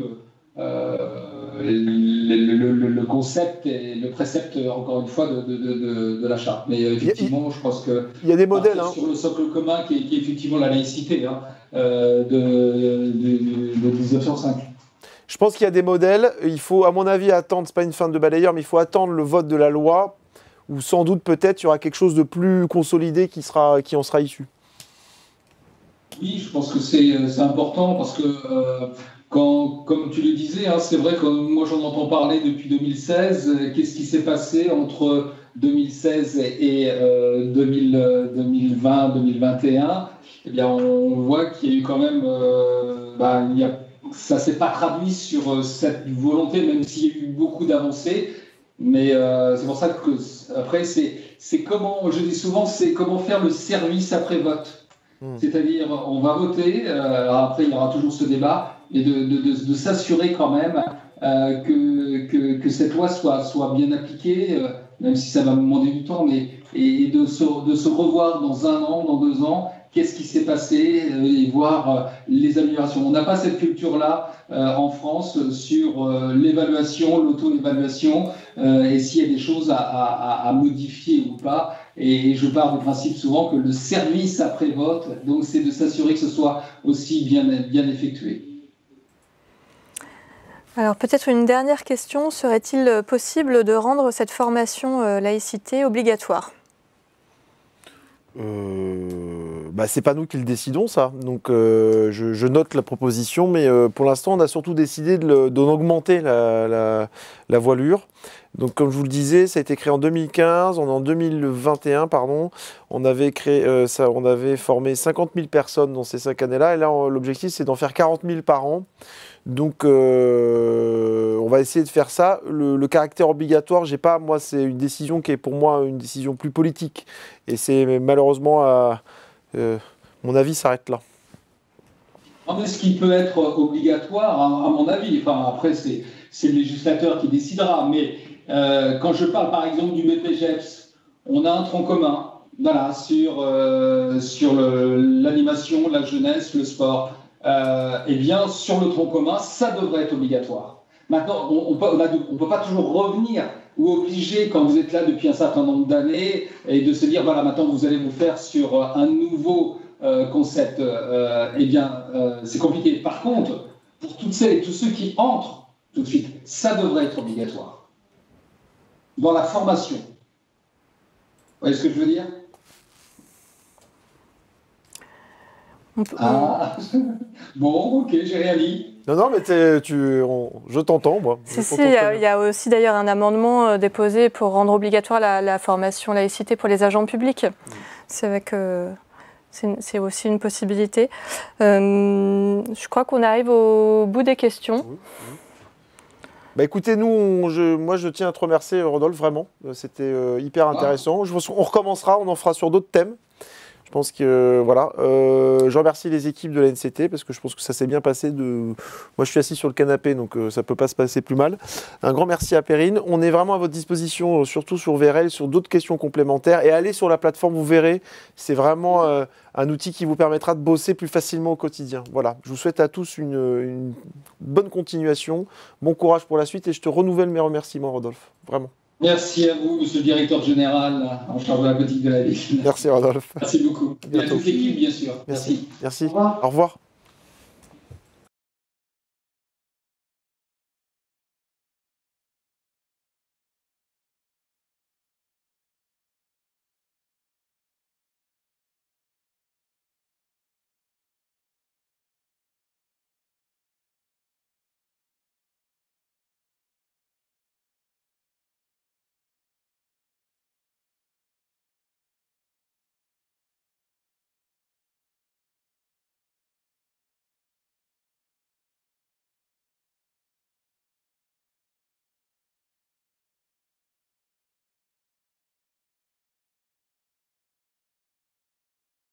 le concept et le précepte, encore une fois, de la charte. Mais effectivement, je pense que... Il y a des modèles. Sur le socle commun qui est effectivement la laïcité de 1905. Je pense qu'il y a des modèles. Il faut, à mon avis, attendre, c'est pas une fin de balayeur, mais il faut attendre le vote de la loi, où sans doute, peut-être, il y aura quelque chose de plus consolidé qui en sera issu. Oui, je pense que c'est important parce que... comme tu le disais, hein, c'est vrai que moi j'en entends parler depuis 2016. Qu'est-ce qui s'est passé entre 2016 et 2020, 2021 ? Eh bien, on voit qu'il y a eu quand même... ça ne s'est pas traduit sur cette volonté, même s'il y a eu beaucoup d'avancées. Mais c'est pour ça que, après, c'est comment, je dis souvent, c'est comment faire le service après vote. C'est-à-dire, on va voter, après il y aura toujours ce débat, et de s'assurer quand même que cette loi soit bien appliquée, même si ça va me demander du temps, et de se revoir dans 1 an, dans 2 ans, qu'est-ce qui s'est passé, et voir les améliorations. On n'a pas cette culture-là en France sur l'évaluation, l'auto-évaluation, et s'il y a des choses à modifier ou pas. Et je pars du principe souvent que le service après-vote, donc c'est de s'assurer que ce soit aussi bien effectué. Alors peut-être une dernière question, serait-il possible de rendre cette formation laïcité obligatoire ? C'est pas nous qui le décidons, ça. Donc je note la proposition, mais pour l'instant, on a surtout décidé d'en augmenter la voilure. Donc comme je vous le disais, ça a été créé en 2015, en 2021, pardon. On avait formé 50 000 personnes dans ces 5 années-là, et là, l'objectif, c'est d'en faire 40 000 par an. Donc, on va essayer de faire ça. Le caractère obligatoire, moi, c'est une décision qui est pour moi une décision plus politique. Et c'est malheureusement, mon avis s'arrête là. Mais ce qui peut être obligatoire, à mon avis, après, c'est le législateur qui décidera. Mais quand je parle, par exemple, du BPGEPS, on a un tronc commun, voilà, sur l'animation, la jeunesse, le sport. Eh bien, sur le tronc commun, ça devrait être obligatoire. Maintenant, on peut pas toujours revenir ou obliger, quand vous êtes là depuis un certain nombre d'années, et de se dire, voilà, maintenant vous allez vous faire sur un nouveau concept. C'est compliqué. Par contre, pour toutes celles et tous ceux qui entrent tout de suite, ça devrait être obligatoire. Dans la formation. Vous voyez ce que je veux dire ? Bon, ok, j'ai rien dit. Non, mais je t'entends, moi. Il y a aussi d'ailleurs un amendement déposé pour rendre obligatoire la formation laïcité pour les agents publics. C'est vrai que c'est aussi une possibilité. Je crois qu'on arrive au bout des questions. Oui. Écoutez, moi je tiens à te remercier, Rodolphe, vraiment. C'était hyper intéressant. Je pense qu'on recommencera, on en fera sur d'autres thèmes. Je pense que voilà, je remercie les équipes de la NCT parce que je pense que ça s'est bien passé. Moi, je suis assis sur le canapé, donc ça peut pas se passer plus mal. Un grand merci à Perrine. On est vraiment à votre disposition, surtout sur VRL, sur d'autres questions complémentaires. Et allez sur la plateforme, vous verrez, c'est vraiment un outil qui vous permettra de bosser plus facilement au quotidien. Voilà, je vous souhaite à tous une bonne continuation, bon courage pour la suite et je te renouvelle mes remerciements, Rodolphe, vraiment. Merci à vous, monsieur le directeur général en charge de la politique de la ville. Merci, Rodolphe. Merci beaucoup. Et à toute l'équipe, bien sûr. Merci. Au revoir. Au revoir.